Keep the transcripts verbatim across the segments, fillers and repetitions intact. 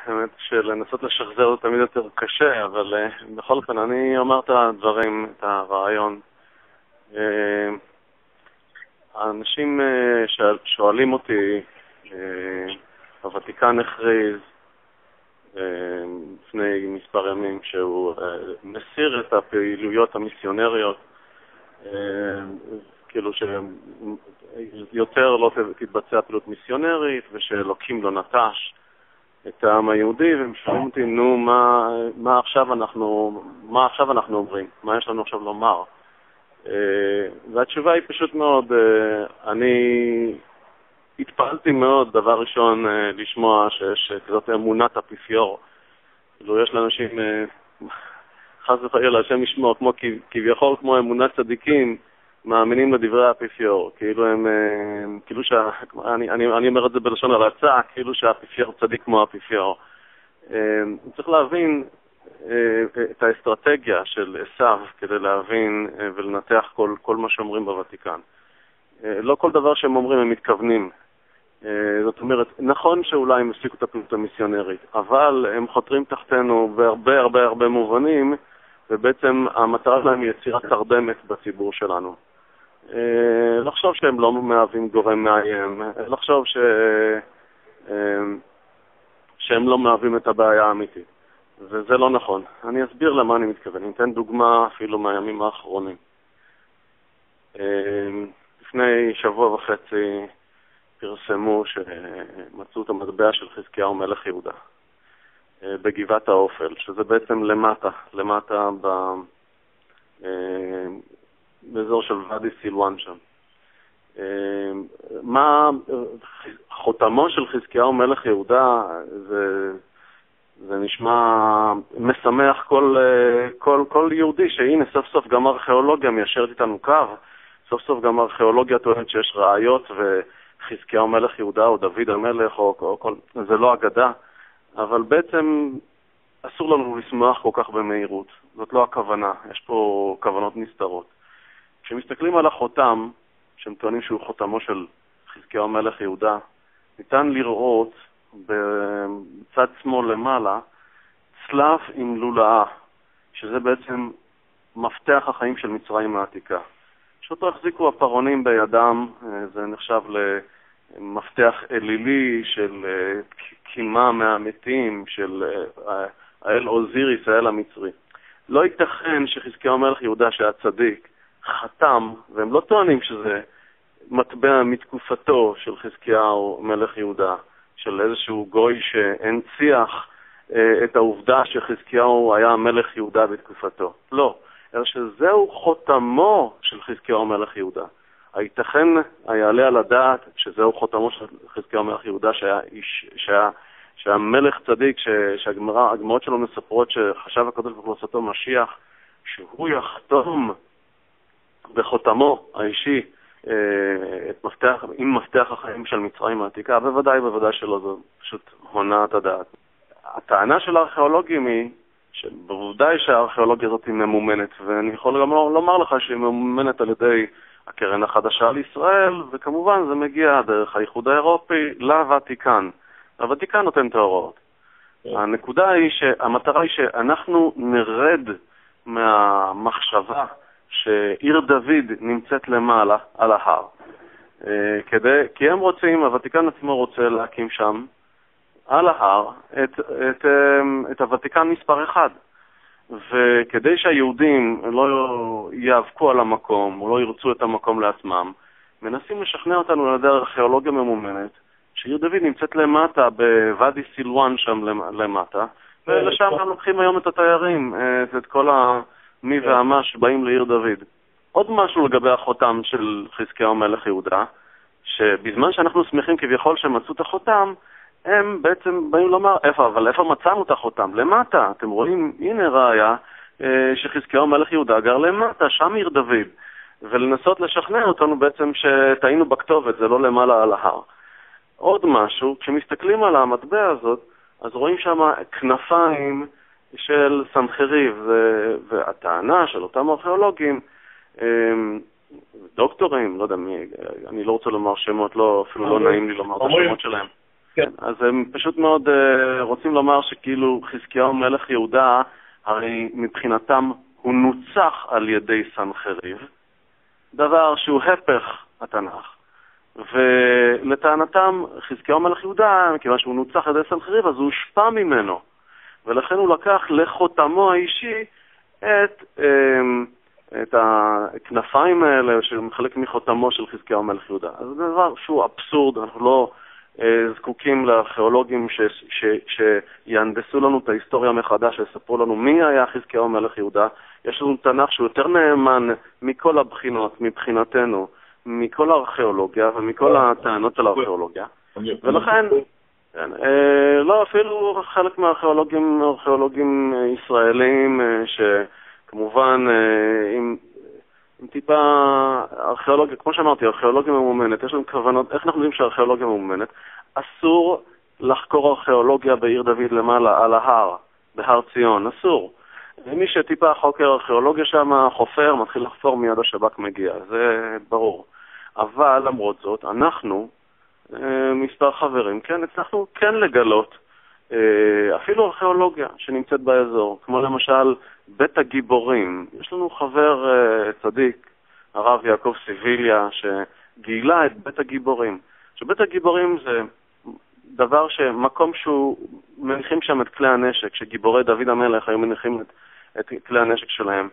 האמת שלנסות לשחזר זה תמיד יותר קשה, אבל uh, בכל אופן אני אומר את הדברים, את הרעיון. Uh, האנשים uh, שואלים אותי, uh, הוותיקן הכריז uh, לפני מספר ימים שהוא uh, מסיר את הפעילויות המיסיונריות, uh, כאילו שיותר לא תתבצע פעילות מיסיונרית ושלוקים לא נטש את העם היהודי, והם שואלים אותי, נו, מה, מה עכשיו אנחנו, מה עכשיו אנחנו אומרים? מה יש לנו עכשיו לומר? Uh, והתשובה היא פשוט מאוד, uh, אני התפעלתי מאוד, דבר ראשון, uh, לשמוע שיש כזאת אמונת אפיפיור. כאילו, יש לאנשים, uh, חס וחלילה, השם ישמור, כמו, כביכול כמו אמונת צדיקים, מאמינים לדברי האפיפיור. כאילו הם, uh, כאילו שה... אני, אני, אני אומר את זה בלשון הלצה, כאילו שהאפיפיור צדיק כמו האפיפיור. Uh, צריך להבין את האסטרטגיה של עשיו כדי להבין ולנתח כל, כל מה שאומרים בוותיקן. לא כל דבר שהם אומרים הם מתכוונים. זאת אומרת, נכון שאולי הם הפסיקו את הפעילות המיסיונרית, אבל הם חותרים תחתנו בהרבה הרבה הרבה מובנים, ובעצם המטרה שלהם היא יצירת תרדמת בציבור שלנו. לחשוב שהם לא מהווים גורם מאיים, לחשוב ש... שהם לא מהווים את הבעיה האמיתית. וזה לא נכון. אני אסביר למה אני מתכוון. אני אתן דוגמה אפילו מהימים האחרונים. לפני שבוע וחצי פרסמו שמצאו את המטבע של חזקיהו מלך יהודה בגבעת האופל, שזה בעצם למטה, למטה ב... באזור של ואדי סילואן שם. מה חותמו של חזקיהו מלך יהודה זה... זה נשמע משמח כל, כל, כל יהודי, שהנה סוף סוף גם ארכיאולוגיה מיישרת איתנו קו, סוף סוף גם ארכיאולוגיה טוענת שיש ראיות וחזקיהו מלך יהודה או דוד המלך או, או כל, זה לא אגדה, אבל בעצם אסור לנו לשמוח כל כך במהירות, זאת לא הכוונה, יש פה כוונות נסתרות. כשמסתכלים על החותם, שהם טוענים שהוא חותמו של חזקיהו מלך יהודה, ניתן לראות בצד שמאל למעלה צלף עם לולאה, שזה בעצם מפתח החיים של מצרים העתיקה. שאותו החזיקו הפרעונים בידם, זה נחשב למפתח אלילי של קימה מהמתים, של האל אוזיריס, האל המצרי. לא ייתכן שחזקיהו מלך יהודה שהיה צדיק חתם, והם לא טוענים שזה מטבע מתקופתו של חזקיהו מלך יהודה, של איזשהו גוי שהנציח אה, את העובדה שחזקיהו היה מלך יהודה בתקופתו. לא, אלא שזהו חותמו של חזקיהו מלך יהודה. הייתכן היעלה על הדעת שזהו חותמו של חזקיהו מלך יהודה, שהיה, איש, שהיה, שהיה מלך צדיק, שהגמרות שלו מספרות שחשב הקדוש ברוך הוא לעשותו משיח, שהוא יחתום בחותמו האישי את מפתח, עם מפתח החיים של מצרים העתיקה, בוודאי, בוודאי שלא, זו פשוט הונאת הדעת. הטענה של הארכיאולוגים היא, שבוודאי שהארכיאולוגיה הזאת היא ממומנת, ואני יכול גם לומר לך שהיא ממומנת על ידי הקרן החדשה לישראל, וכמובן זה מגיע דרך האיחוד האירופי לוותיקן. הוותיקן נותן את ההוראות. הנקודה היא שהמטרה היא שאנחנו נרד מהמחשבה שעיר דוד נמצאת למעלה על ההר. כדי, כי הם רוצים, הוותיקן עצמו רוצה להקים שם על ההר את, את, את הוותיקן מספר אחד. וכדי שהיהודים לא יאבקו על המקום, או לא ירצו את המקום לעצמם, מנסים לשכנע אותנו על ידי ארכיאולוגיה ממומנת, שעיר דוד נמצאת למטה, בוואדי סילואן שם למטה, ולשם גם לוקחים היום את התיירים, את כל ה... מי והמה שבאים לעיר דוד. עוד משהו לגבי החותם של חזקיהו מלך יהודה, שבזמן שאנחנו שמחים כביכול שמצאו את החותם, הם בעצם באים לומר, איפה, אבל איפה מצאנו את החותם? למטה. אתם רואים, הנה ראיה שחזקיהו מלך יהודה גר למטה, שם עיר דוד. ולנסות לשכנע אותנו בעצם שטעינו בכתובת, זה לא למעלה על ההר. עוד משהו, כשמסתכלים על המטבע הזאת, אז רואים שם כנפיים של סנחריב, והטענה של אותם ארכיאולוגים, דוקטורים, לא יודע מי, אני לא רוצה לומר שמות, לא, אפילו לא נעים לי לומר את השמות שלהם. כן. אז הם פשוט מאוד רוצים לומר שכאילו חזקיהו מלך יהודה, הרי מבחינתם הוא נוצח על ידי סנחריב, דבר שהוא הפך התנ"ך. ולטענתם חזקיהו מלך יהודה, מכיוון שהוא נוצח על ידי סנחריב, אז הוא הושפע ממנו. ולכן הוא לקח לחותמו האישי את, את הכנפיים האלה שמחלק מחותמו של חזקיהו מלך יהודה. אז זה דבר שהוא אבסורד, אנחנו לא זקוקים לארכיאולוגים ש, ש, שיהנדסו לנו את ההיסטוריה מחדש, שיספרו לנו מי היה חזקיהו מלך יהודה. יש לנו תנ"ך שהוא יותר נאמן מכל הבחינות, מבחינתנו, מכל הארכיאולוגיה ומכל הטענות של הארכיאולוגיה. ולכן, לא, אפילו חלק מהארכיאולוגים, ארכיאולוגים ישראלים, שכמובן, עם, עם טיפה ארכיאולוגיה, כמו שאמרתי, ארכיאולוגיה ממומנת, יש לנו כוונות, איך אנחנו יודעים שהארכיאולוגיה ממומנת? אסור לחקור ארכיאולוגיה בעיר דוד למעלה, על ההר, בהר ציון, אסור. מי שטיפה חוקר ארכיאולוגיה שם, חופר, מתחיל לחפור מיד השב"כ מגיע, זה ברור. אבל למרות זאת, אנחנו, מספר חברים, כן, הצלחנו כן לגלות אפילו ארכיאולוגיה שנמצאת באזור, כמו למשל בית הגיבורים. יש לנו חבר צדיק, הרב יעקב סיביליה, שגילה את בית הגיבורים. שבית הגיבורים זה דבר שמקום שהוא מניחים שם את כלי הנשק, שגיבורי דוד המלך היו מניחים את, את כלי הנשק שלהם,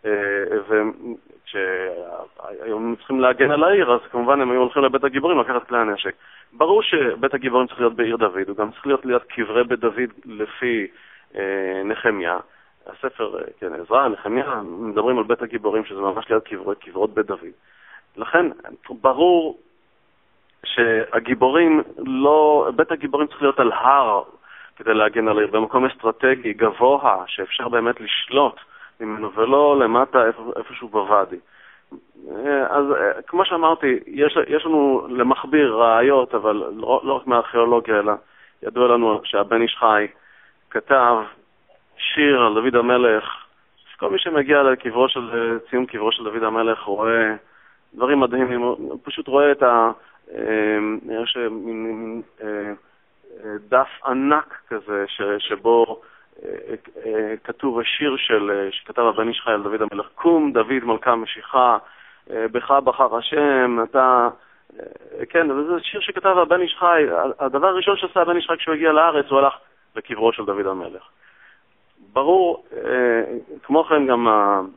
וכשהיום צריכים להגן על העיר, אז כמובן הם היו הולכים לבית הגיבורים לקחת כלי הנשק. ברור שבית הגיבורים צריך להיות בעיר דוד, הוא גם צריך להיות ליד קברי בית דוד לפי אה, נחמיה. הספר, כן, עזרא, נחמיה, מדברים על בית הגיבורים, שזה ממש ליד קברות, קברות בית דוד. לכן, ברור שהגיבורים לא, בית הגיבורים צריך להיות על הר כדי להגן על העיר, במקום אסטרטגי, גבוה, שאפשר באמת לשלוט ממנו, ולא למטה איפשהו בוואדי. אז כמו שאמרתי, יש, יש לנו למחביר ראיות, אבל לא, לא רק מהארכיאולוגיה, אלא ידוע לנו שהבן איש חי כתב שיר על דוד המלך, שכל מי שמגיע לקברו של, ציון קברו של דוד המלך רואה דברים מדהימים, הוא פשוט רואה את ה... יש מין דף ענק כזה ש, שבו כתוב השיר של, שכתב הבן איש חי על דוד המלך, קום דוד מלכה משיחה, בך בחר השם, אתה... כן, וזה שיר שכתב הבן איש חי. הדבר הראשון שעשה הבן איש חי כשהוא הגיע לארץ, הוא הלך לקברו של דוד המלך. ברור, כמו כן גם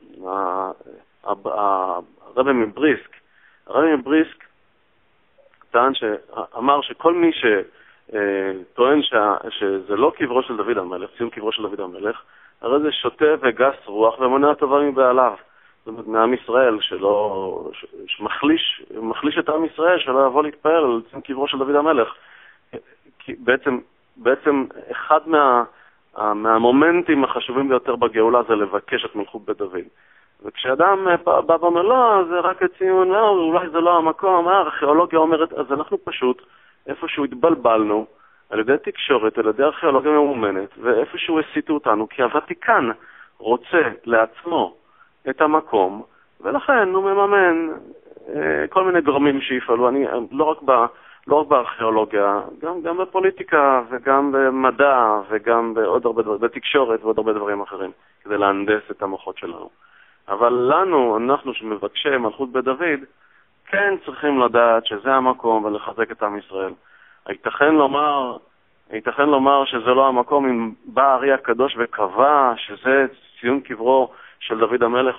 הרבי מבריסק, הרבי מבריסק טען שאמר שכל מי שטוען שזה לא קברו של דוד המלך, ציון קברו של דוד המלך, הרי זה שוטה וגס רוח ומונע טובה מבעליו. זאת אומרת, מעם ישראל, שלא, שמחליש, מחליש את עם ישראל, שלא יבוא להתפעל על ציון קברו של דוד המלך. כי בעצם, בעצם אחד מה, מהמומנטים החשובים ביותר בגאולה זה לבקש את מלכות בית דוד. וכשאדם בא ואומר, לא, זה רק הציון, לא, אולי זה לא המקום, הארכיאולוגיה אומרת, אז אנחנו פשוט, איפשהו התבלבלנו, על ידי תקשורת, על ידי ארכיאולוגיה ממומנת, ואיפשהו הסיטו אותנו, כי הוותיקן רוצה לעצמו את המקום, ולכן הוא מממן אה, כל מיני גורמים שיפעלו, אני, לא רק, ב, לא רק בארכיאולוגיה, גם, גם בפוליטיקה, וגם במדע, וגם בעוד הרבה דברים, בתקשורת ועוד הרבה דברים אחרים, כדי להנדס את המוחות שלנו. אבל לנו, אנחנו שמבקשי מלכות בית דוד, כן צריכים לדעת שזה המקום ולחזק את עם ישראל. הייתכן לומר, הייתכן לומר שזה לא המקום אם בא הארי הקדוש וקבע שזה ציון קברו של דוד המלך.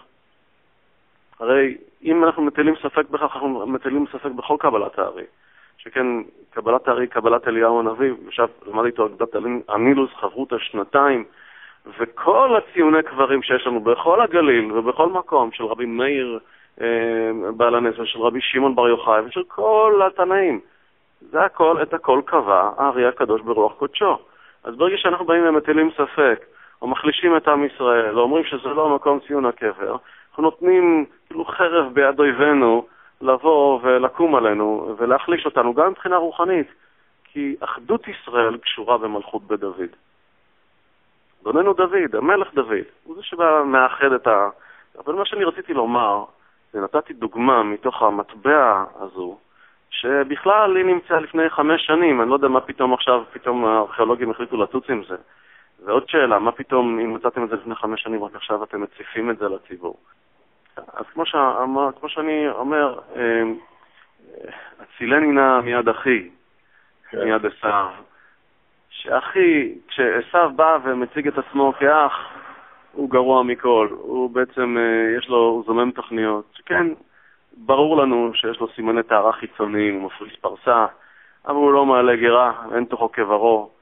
הרי אם אנחנו מטילים ספק בכך, אנחנו מטילים ספק בכל קבלת הארי. שכן קבלת הארי, קבלת אליהו הנביא, עכשיו למד איתו אגדת הנילוס, חברות השנתיים, וכל הציוני קברים שיש לנו בכל הגליל ובכל מקום, של רבי מאיר אה, בעל הנס ושל רבי שמעון בר יוחאי ושל כל התנאים, זה הכל, את הכל קבע הארי הקדוש ברוח קודשו. אז ברגע שאנחנו באים ומטילים ספק, או מחלישים את עם ישראל, או אומרים שזה לא מקום ציון הקבר, אנחנו נותנים כאילו חרב ביד אויבינו לבוא ולקום עלינו ולהחליש אותנו, גם מבחינה רוחנית, כי אחדות ישראל קשורה במלכות בית דוד. אדוננו דוד, המלך דוד, הוא זה שבא מאחד את ה... אבל מה שאני רציתי לומר, זה נתתי דוגמה מתוך המטבע הזו, שבכלל היא נמצאה לפני חמש שנים, אני לא יודע מה פתאום עכשיו, פתאום הארכיאולוגים החליטו לצוץ עם זה. ועוד שאלה, מה פתאום, אם מצאתם את זה לפני חמש שנים, רק עכשיו אתם מציפים את זה לציבור? אז כמו, שאמר, כמו שאני אומר, הצילני נא מיד אחי, מיד עשיו, שאחי, כשעשיו בא ומציג את עצמו כאח, הוא גרוע מכל, הוא בעצם, יש לו, הוא זומם תוכניות, שכן, ברור לנו שיש לו סימני טהרה חיצוניים, הוא מפריס פרסה, אבל הוא לא מעלה גרה, אין תוכו כברו,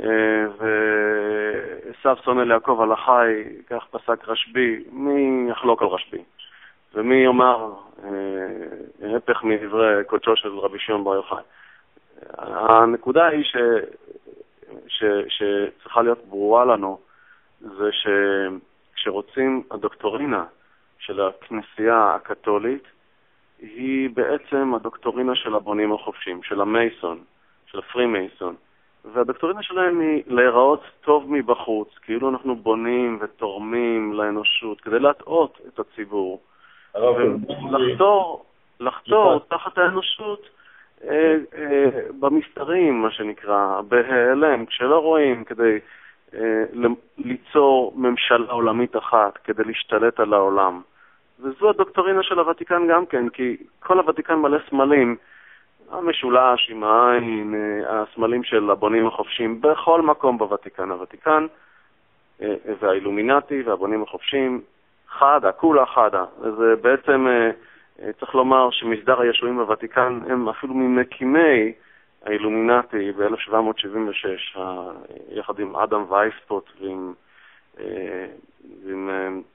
ועשיו שונא ליעקב על החי, כך פסק רשב"י, מי יחלוק על רשב"י? ומי יאמר הפך מדברי קודשו של רבי שמעון בר יוחאי? הנקודה היא ש... ש... שצריכה להיות ברורה לנו, זה שכשרוצים הדוקטורינה של הכנסייה הקתולית, היא בעצם הדוקטורינה של הבונים החופשים, של המייסון, של הפרי מייסון. והדוקטורינה שלהם היא להיראות טוב מבחוץ, כאילו אנחנו בונים ותורמים לאנושות, כדי להטעות את הציבור. ולחתור, לחתור תחת האנושות אה, אה, במסתרים, מה שנקרא, בהיעלם, כשלא רואים, כדי אה, ליצור ממשלה עולמית אחת, כדי להשתלט על העולם. וזו הדוקטורינה של הוותיקן גם כן, כי כל הוותיקן מלא סמלים, המשולש עם העין, הסמלים של הבונים החופשיים, בכל מקום בוותיקן. הוותיקן והאילומינטי והבונים החופשיים, חדה, כולה חדה. זה בעצם, צריך לומר שמסדר הישועים בוותיקן הם אפילו ממקימי האילומינטי ב-אלף שבע מאות שבעים ושש, יחד עם אדם וייספוט ועם, ועם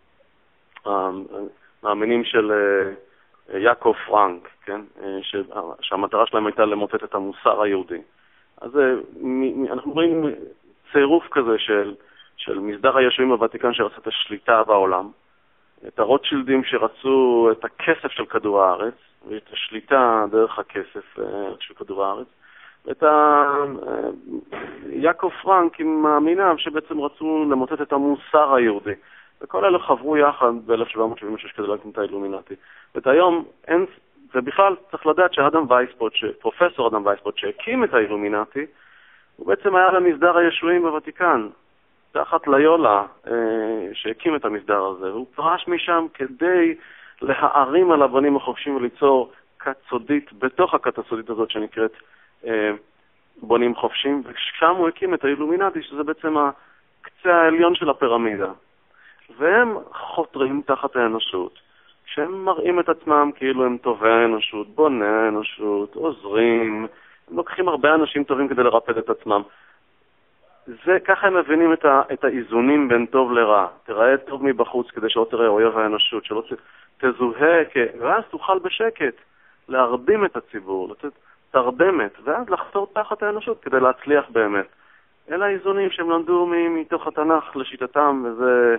מאמינים של יעקב פרנק, כן? שהמטרה שלהם הייתה למוטט את המוסר היהודי. אז אנחנו רואים צירוף כזה של, של מסדר הישועים בוותיקן שרצה את השליטה בעולם, את הרוטשילדים שרצו את הכסף של כדור הארץ, ואת השליטה דרך הכסף של כדור הארץ, ואת ה... יעקב פרנק עם מאמיניו שבעצם רצו למוטט את המוסר היהודי. וכל אלה חברו יחד ב-אלף שבע מאות שבעים ושש כדי להקים את האילומינטי. ואת היום אין, ובכלל צריך לדעת שאדם וייספוט, פרופסור אדם וייספוט שהקים את האילומינטי, הוא בעצם היה למסדר הישועים בוותיקן, תחת ליולה שהקים את המסדר הזה, והוא פרש משם כדי להערים על הבונים החופשים וליצור כת סודית בתוך הכת הסודית הזאת שנקראת בונים חופשים, ושם הוא הקים את האילומינטי, שזה בעצם הקצה העליון של הפירמידה. והם חותרים תחת האנושות, שהם מראים את עצמם כאילו הם טובי האנושות, בוני האנושות, עוזרים, הם לוקחים הרבה אנשים טובים כדי לרפד את עצמם. זה, ככה הם מבינים את, ה, את האיזונים בין טוב לרע. תראה טוב מבחוץ כדי שלא תראה אויב האנושות, שלא תזוהה, כ... ואז תוכל בשקט להרדים את הציבור, לתת תרדמת, ואז לחתור תחת האנושות כדי להצליח באמת. אלה האיזונים שהם למדו מתוך התנ"ך לשיטתם, וזה...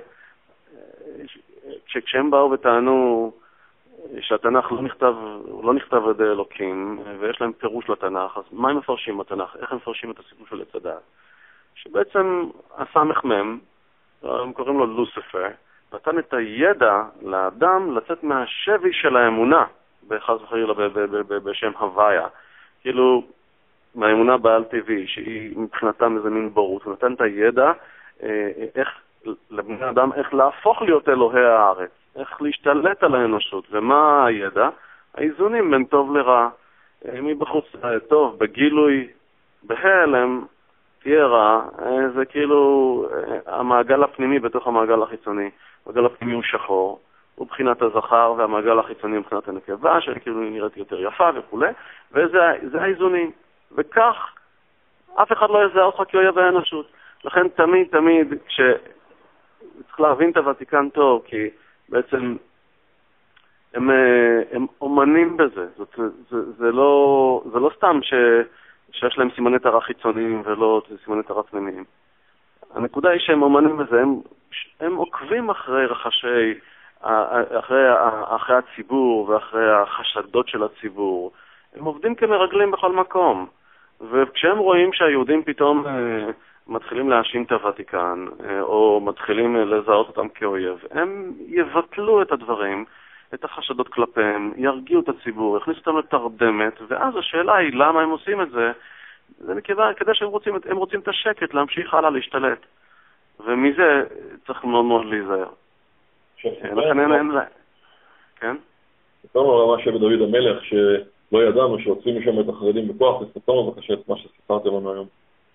כשהם באו וטענו שהתנ"ך לא נכתב, לא נכתב על ידי אלוקים, ויש להם פירוש לתנ"ך, אז מה הם מפרשים בתנ"ך? איך הם מפרשים את הסיפור של עץ הדעת? שבעצם הסמ"ך מם, הם קוראים לו לוסיפר, נתן את הידע לאדם לצאת מהשבי של האמונה, בחס וחלילה בשם הוויה, כאילו מהאמונה בעל טבעי, שהיא מבחינתם איזה מין בורות, הוא נתן את הידע איך לבני אדם, איך להפוך להיות אלוהי הארץ, איך להשתלט על האנושות. ומה הידע? האיזונים בין טוב לרע. מבחוץ טוב, בגילוי, בהלם, תהיה רע, זה כאילו המעגל הפנימי בתוך המעגל החיצוני. המעגל הפנימי הוא שחור, הוא בחינת הזכר, והמעגל החיצוני הוא בחינת הנקבה, שכאילו נראית יותר יפה וכו'. וזה האיזונים. וכך, אף אחד לא יזהה אותך כאויב האנושות. לכן תמיד, תמיד, כש... צריך להבין את הוותיקן טוב, כי בעצם הם, הם אומנים בזה. זאת, זה, זה, לא, זה לא סתם ש, שיש להם סימני טהרה חיצוניים ולא סימני טהרה פנימיים. הנקודה היא שהם אומנים בזה, הם, הם עוקבים אחרי רחשי, אחרי, אחרי הציבור ואחרי החשדות של הציבור. הם עובדים כמרגלים בכל מקום. וכשהם רואים שהיהודים פתאום מתחילים להאשים את הוותיקן, או מתחילים לזהות אותם כאויב, הם יבטלו את הדברים, את החשדות כלפיהם, ירגיעו את הציבור, יכניסו אותם לתרדמת, ואז השאלה היא למה הם עושים את זה. זה מכיוון, כדי שהם רוצים, הם רוצים את השקט, להמשיך הלאה להשתלט. ומזה צריך מאוד מאוד להיזהר. לכן אין אין להם. כן? ספרנו על מה שבדוד המלך, שלא ידענו שהוצאים משם את החרדים בכוח, וספרנו בבקשה את מה שסיפרתם לנו היום.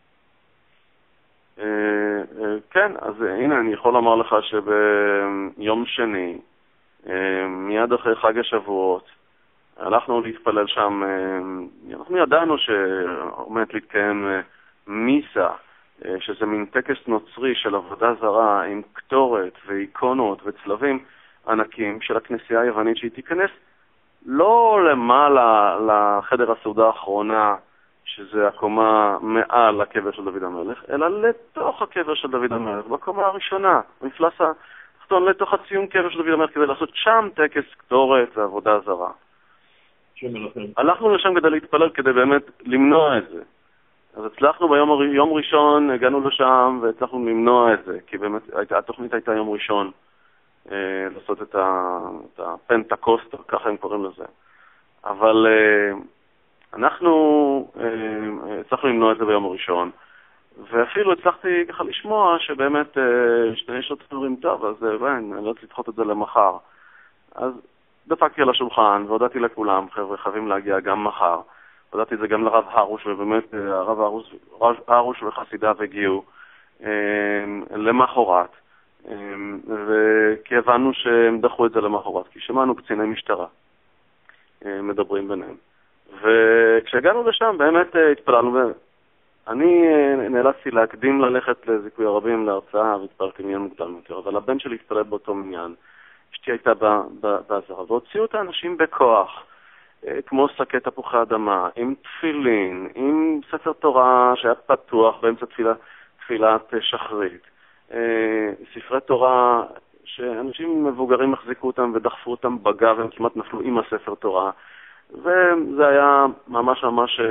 כן, אז הנה אני יכול לומר לך שביום שני, מיד אחרי חג השבועות, הלכנו להתפלל שם, אנחנו ידענו שעומד להתקיים מיסה, שזה מין טקס נוצרי של עבודה זרה עם כתורת ואיקונות וצלבים ענקים של הכנסייה היוונית, שהיא תיכנס לא למעלה לחדר הסעודה האחרונה, שזה הקומה מעל הקבר של דוד המלך, אלא לתוך הקבר של דוד המלך, בקומה הראשונה, מפלס התחתון, לתוך הציון קבר של דוד המלך, כדי לעשות שם טקס קטורת ועבודה זרה. הלכנו לשם כדי להתפלל, כדי באמת למנוע את זה. אז הצלחנו ביום יום ראשון, הגענו לשם והצלחנו למנוע את זה, כי באמת התוכנית הייתה יום ראשון, אה, לעשות את, ה, את הפנטקוסט, ככה הם קוראים לזה. אבל אה, אנחנו אה, הצלחנו למנוע את זה ביום הראשון, ואפילו הצלחתי ככה לשמוע שבאמת אה, שני שוטרים טוב, אז אה, בן, אני לא רוצה לדחות את זה למחר. אז דפקתי על השולחן והודעתי לכולם, חבר'ה, חייבים להגיע גם מחר. הודעתי את זה גם לרב הרוש, ובאמת הרב הרוש, הרוש וחסידיו הגיעו אה, למחרת, אה, וכי הבנו שהם דחו את זה למחרת, כי שמענו קציני משטרה אה, מדברים ביניהם. וכשהגענו לשם באמת אה, התפללנו, אני אה, נאלצתי להקדים ללכת לזיכוי הרבים להרצאה, והתפללתי מניין מוקדם יותר, אבל הבן שלי התפלל באותו מניין, אשתי הייתה בעזרה, והוציאו את האנשים בכוח, כמו שקי תפוחי אדמה, עם תפילין, עם ספר תורה שהיה פתוח באמצע תפילה, תפילת שחרית, ספרי תורה שאנשים מבוגרים החזיקו אותם ודחפו אותם בגב, הם כמעט נפלו עם הספר תורה, וזה היה ממש ממש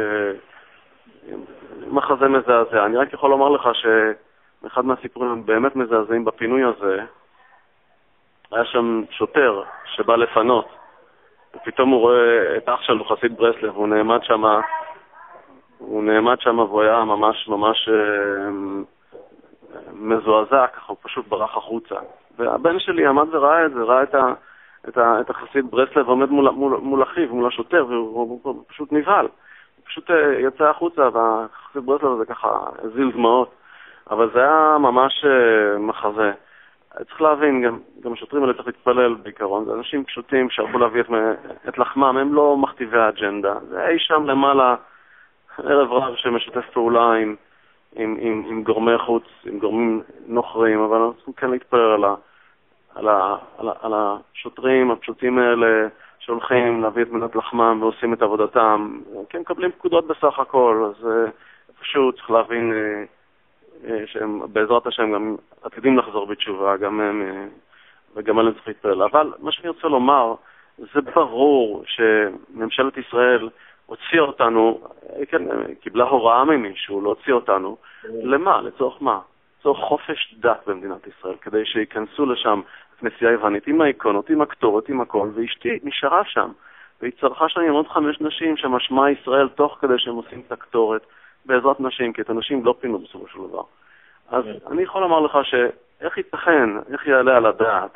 מחזה מזעזע. אני רק יכול לומר לך שאחד מהסיפורים באמת מזעזעים בפינוי הזה, היה שם שוטר שבא לפנות, ופתאום הוא רואה את אח שלו, חסיד ברסלב, הוא נעמד שם, הוא נעמד שם והוא היה ממש ממש אה, מזועזע, ככה הוא פשוט ברח החוצה. והבן שלי עמד וראה את זה, ראה את, ה, את, ה, את החסיד ברסלב ועומד מול, מול, מול אחיו, מול השוטר, והוא הוא פשוט נבהל. הוא פשוט אה, יצא החוצה, והחסיד ברסלב הזה ככה זיל דמעות. אבל זה היה ממש אה, מחזה. צריך להבין, גם, גם השוטרים האלה צריך להתפלל בעיקרון, זה אנשים פשוטים שהלכו להביא את, את לחמם, הם לא מכתיבי האג'נדה, זה אי שם למעלה ערב רב שמשתף פעולה עם, עם, עם, עם גורמי חוץ, עם גורמים נוחרים, אבל אנחנו צריכים כן להתפלל על, ה, על, ה, על, ה, על השוטרים הפשוטים האלה שהולכים להביא את מנת לחמם ועושים את עבודתם, כן מקבלים פקודות בסך הכל, אז פשוט צריך להבין שהם בעזרת השם גם עתידים לחזור בתשובה, גם הם, וגם עליהם צריך להתפלל. אבל מה שאני רוצה לומר, זה ברור שממשלת ישראל הוציאה אותנו, כן, קיבלה הוראה ממישהו להוציא אותנו, למה? לצורך מה? לצורך חופש דת במדינת ישראל, כדי שיכנסו לשם כנסייה יוונית עם האיקונות, עם הכתורת, עם הכל, ואשתי נשארה שם, והיא צרכה שם עם עוד חמש נשים שמשמע ישראל תוך כדי שהם עושים את הכתורת, בעזרת נשים, כי את הנשים לא פינו בסופו של דבר. אז אני יכול לומר לך שאיך ייתכן, איך יעלה על הדעת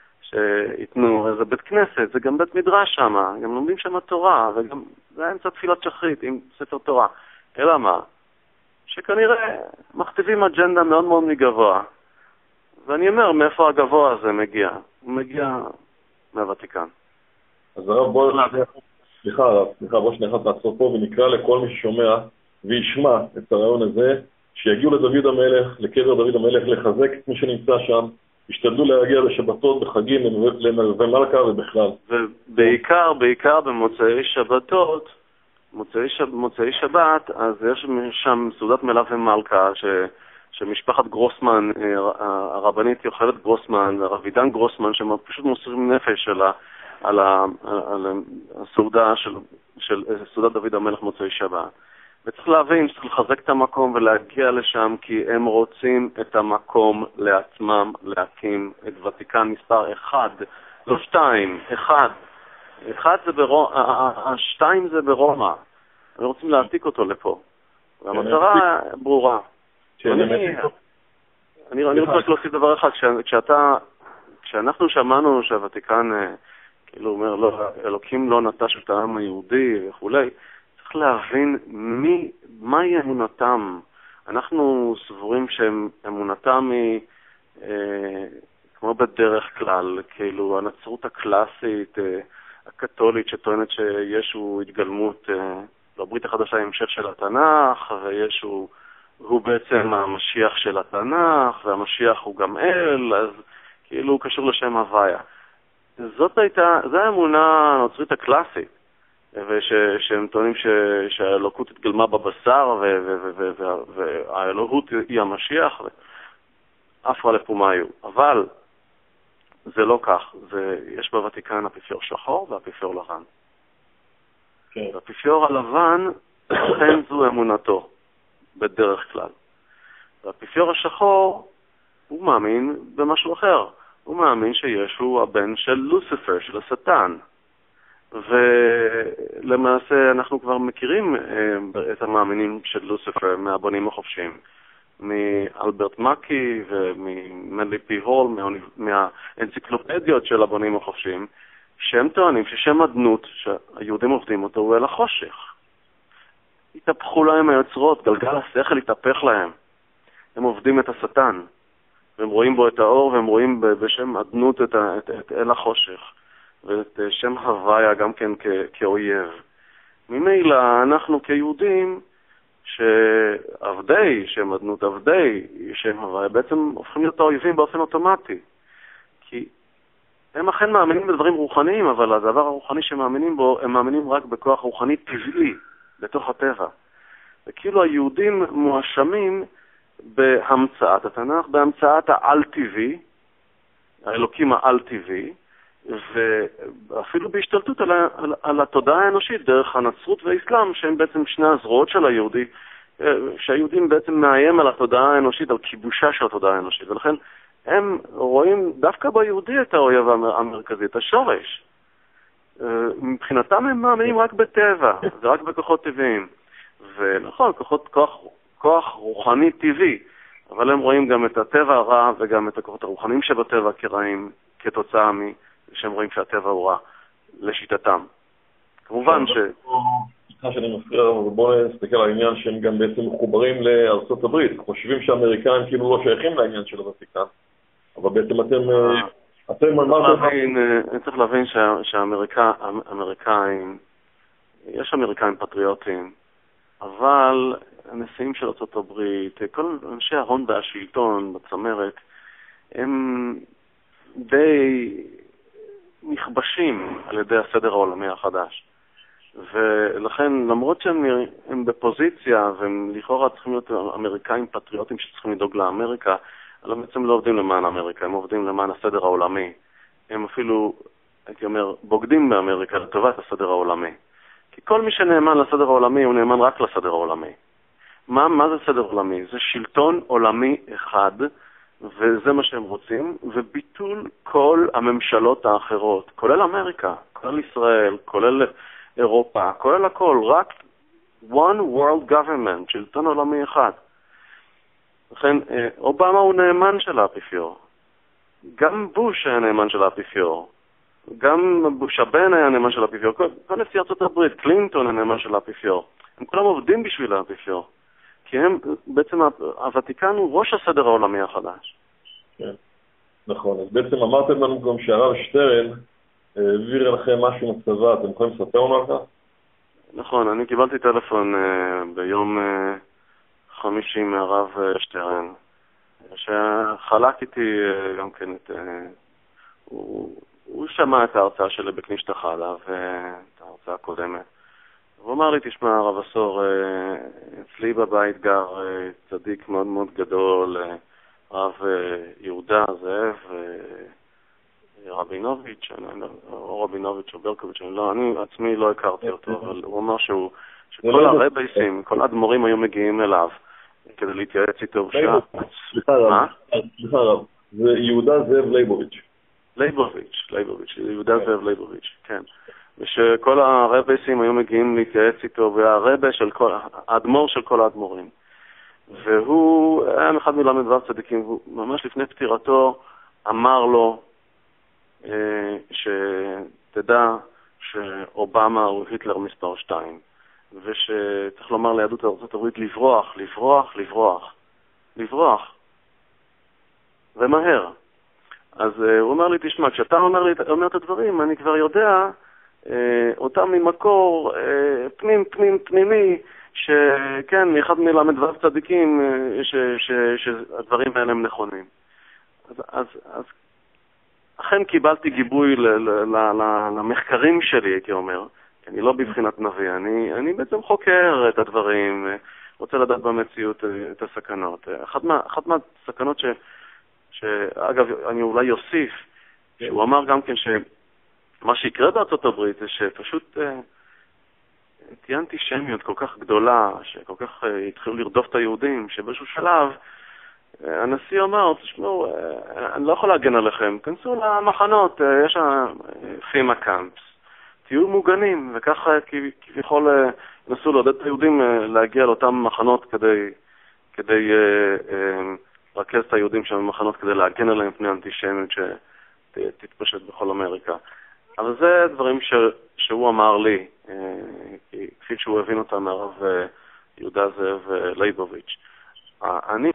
שיתנו איזה בית כנסת, זה גם בית מדרש שם, גם לומדים שם תורה, וגם זה אמצע תפילת שחרית עם ספר תורה. אלא מה? שכנראה מכתיבים אג'נדה מאוד מאוד מגבוה. ואני אומר, מאיפה הגבוה הזה מגיע? הוא מגיע מהוותיקן. אז הרב, בוא, סליחה הרב, סליחה, בוא שנייה אחת נעצור פה ונקרא לכל מי ששומע וישמע את הרעיון הזה, שיגיעו לדוד המלך, לקבר דוד המלך, לחזק את מי שנמצא שם, ישתדלו להגיע לשבתות, בחגים, לנווה מלכה ובכלל. ובעיקר, בעיקר במוצאי שבתות, מוצאי, שב, מוצאי שבת, אז יש שם סעודת מלווה מלכה, ש, שמשפחת גרוסמן, הרבנית יוחדת גרוסמן, הרב עידן גרוסמן, שהם פשוט מוסרים נפש על, ה, על, ה, על הסעודה של, של סעודת דוד המלך מוצאי שבת. וצריך להבין, צריך לחזק את המקום ולהגיע לשם, כי הם רוצים את המקום לעצמם להקים את ותיקן מספר אחד לא שתיים, אחד. אחד זה ברומא, השתיים זה ברומא. אנחנו רוצים להעתיק אותו לפה. והמטרה ברורה. אני רוצה רק להוסיף דבר אחד, כשאתה, כשאנחנו שמענו שהוותיקן כאילו אומר, לא, אלוקים לא נטש את העם היהודי וכולי, צריך להבין מי, מהי אמונתם. אנחנו סבורים שאמונתם היא אה, כמו בדרך כלל, כאילו הנצרות הקלאסית, אה, הקתולית שטוענת שישו התגלמות, אה, לברית החדשה המשך של התנ"ך, וישו הוא בעצם המשיח של התנ"ך, והמשיח הוא גם אל, אז כאילו הוא קשור לשם הוויה. זאת הייתה, זו האמונה הנוצרית הקלאסית, ושהם טוענים שהאלוקות התגלמה בבשר, והאלוהות היא המשיח, ואפרה לפומיו. אבל זה לא כך. יש בוותיקן האפיפיור שחור והאפיפיור לבן. האפיפיור הלבן, אין זו אמונתו, בדרך כלל. והאפיפיור השחור, הוא מאמין במשהו אחר. הוא מאמין שישו הבן של לוסיפר, של השטן. ולמעשה אנחנו כבר מכירים את המאמינים של לוסיפר מהבונים החופשיים. מאלברט מקי וממנלי פי הול, מהאנציקלופדיות של הבונים החופשיים, שהם טוענים ששם אדנות שהיהודים עובדים אותו הוא אל החושך. התהפכו להם היוצרות, גלגל השכל התהפך להם. הם עובדים את השטן. והם רואים בו את האור, והם רואים בשם אדנות את, את, את אל החושך, ואת שם הוויה גם כן כ, כאויב. ממילא אנחנו כיהודים, שעבדי שם אדנות, עבדי שם הוויה, בעצם הופכים להיות האויבים באופן אוטומטי. כי הם אכן מאמינים בדברים רוחניים, אבל הדבר הרוחני שמאמינים בו, הם מאמינים רק בכוח רוחני טבעי, בתוך הטבע. וכאילו היהודים מואשמים בהמצאת התנ"ך, בהמצאת העל-טבעי, האלוקים העל-טבעי, ואפילו בהשתלטות על, על, על התודעה האנושית דרך הנצרות והאסלאם, שהם בעצם שני הזרועות של היהודי, שהיהודים בעצם מאיים על התודעה האנושית, על כיבושה של התודעה האנושית, ולכן הם רואים דווקא ביהודי את האויב המרכזי, את השורש. מבחינתם הם מאמינים רק בטבע, ורק בכוחות טבעיים. ונכון, כוחות, כוח, כוח רוחני טבעי, אבל הם רואים גם את הטבע הרע וגם את הכוחות הרוחניים שבטבע כרעים, כתוצאה שהם רואים שהטבע הוא רע לשיטתם. כמובן ש... סליחה שאני מפריע, אבל בואו נסתכל על העניין שהם גם בעצם מחוברים לארצות הברית. חושבים שהאמריקאים כאילו לא שייכים לעניין של הוותיקן, אבל בעצם אתם... אתם אמרתם... צריך להבין שהאמריקאים, יש אמריקאים פטריוטים, אבל הנשיאים של ארצות הברית, כל אנשי ההון והשלטון בצמרת, הם די נכבשים על ידי הסדר העולמי החדש. ולכן, למרות שהם הם בפוזיציה, והם לכאורה צריכים להיות אמריקאים פטריוטים שצריכים לדאוג לאמריקה, אבל הם בעצם לא עובדים למען אמריקה, הם עובדים למען הסדר העולמי. הם אפילו, הייתי אומר, בוגדים באמריקה לטובת הסדר העולמי. כי כל מי שנאמן לסדר העולמי הוא נאמן רק לסדר העולמי. מה, מה זה סדר עולמי? זה שלטון עולמי אחד, וזה מה שהם רוצים, וביטול כל הממשלות האחרות, כולל אמריקה, כולל ישראל, כולל אירופה, כולל הכל, רק one world government, שלטון עולמי אחד. לכן, אובמה הוא נאמן של האפיפיור. גם בוש היה נאמן של האפיפיור. גם בוש הבן היה נאמן של האפיפיור. כל, כל נשיא ארצות הברית, קלינטון היה נאמן של האפיפיור. הם כולם עובדים בשביל האפיפיור. כי הם, בעצם הוותיקן הוא ראש הסדר העולמי החדש. כן, נכון. אז בעצם אמרתם לנו גם שהרב שטרן העביר לכם משהו מצבא. אתם יכולים לספר לנו על כך? נכון, אני קיבלתי טלפון ביום חמישי מהרב שטרן, שחלק איתי גם כן את... הוא, הוא שמע את ההרצאה שלי בכנישת החלה ואת ההרצאה הקודמת. הוא אמר לי, תשמע, הרב עשור, אצלי בבית גר צדיק מאוד מאוד גדול, הרב יהודה זאב רבינוביץ', או רבינוביץ' או ברקוביץ', אני, לא, אני עצמי לא הכרתי אותו, אבל הוא אמר שהוא, שכל הרבייסים, כל האדמו"רים היו מגיעים אליו כדי להתייעץ איתו בשעה. סליחה רב, סליחה רב, זה יהודה זאב ליבוביץ'. לייבוביץ', לייבוביץ', יהודה זאב לייבוביץ', כן. ושכל הרבייסים היו מגיעים להתייעץ איתו, והרבה של כל, האדמו"ר של כל האדמו"רים. והוא היה אחד מל"ו צדיקים, והוא ממש לפני פטירתו אמר לו אה, שתדע שאובמה הוא היטלר מספר שתיים, ושצריך לומר ליהדות ארצות הברית לברוח, לברוח, לברוח, לברוח, ומהר. אז uh, הוא אומר לי, תשמע, כשאתה אומר, לי, אומר את הדברים, אני כבר יודע uh, אותם ממקור uh, פנים, פנים, פנימי, שכן, מאחד מל"ו צדיקים, uh, ש, ש, שהדברים האלה הם נכונים. אז, אז, אז אכן קיבלתי גיבוי ל, ל, ל, ל, למחקרים שלי, הייתי אומר. אני לא בבחינת נביא, אני, אני בעצם חוקר את הדברים, רוצה לדעת במציאות את הסכנות. אחת, מה, אחת מהסכנות ש... שאגב, אני אולי יוסיף, שהוא אמר גם כן שמה שיקרה בארצות הברית זה שפשוט אה, תהיה אנטישמיות כל כך גדולה, שכל כך אה, התחילו לרדוף את היהודים, שבאיזשהו שלב אה, הנשיא אמר, תשמעו, אה, אני לא יכול להגן עליכם, כנסו למחנות, אה, יש שם פימה קאמפס, תהיו מוגנים, וככה כביכול אה, נסו לעודד את היהודים אה, להגיע לאותם מחנות כדי... כדי אה, אה, רכז את היהודים שם במחנות כדי להגן עליהם פני אנטישמיות שתתפשט בכל אמריקה. אבל זה דברים ש... שהוא אמר לי, כפי שהוא הבין אותם מהרב יהודה זאב לייבוביץ'. אני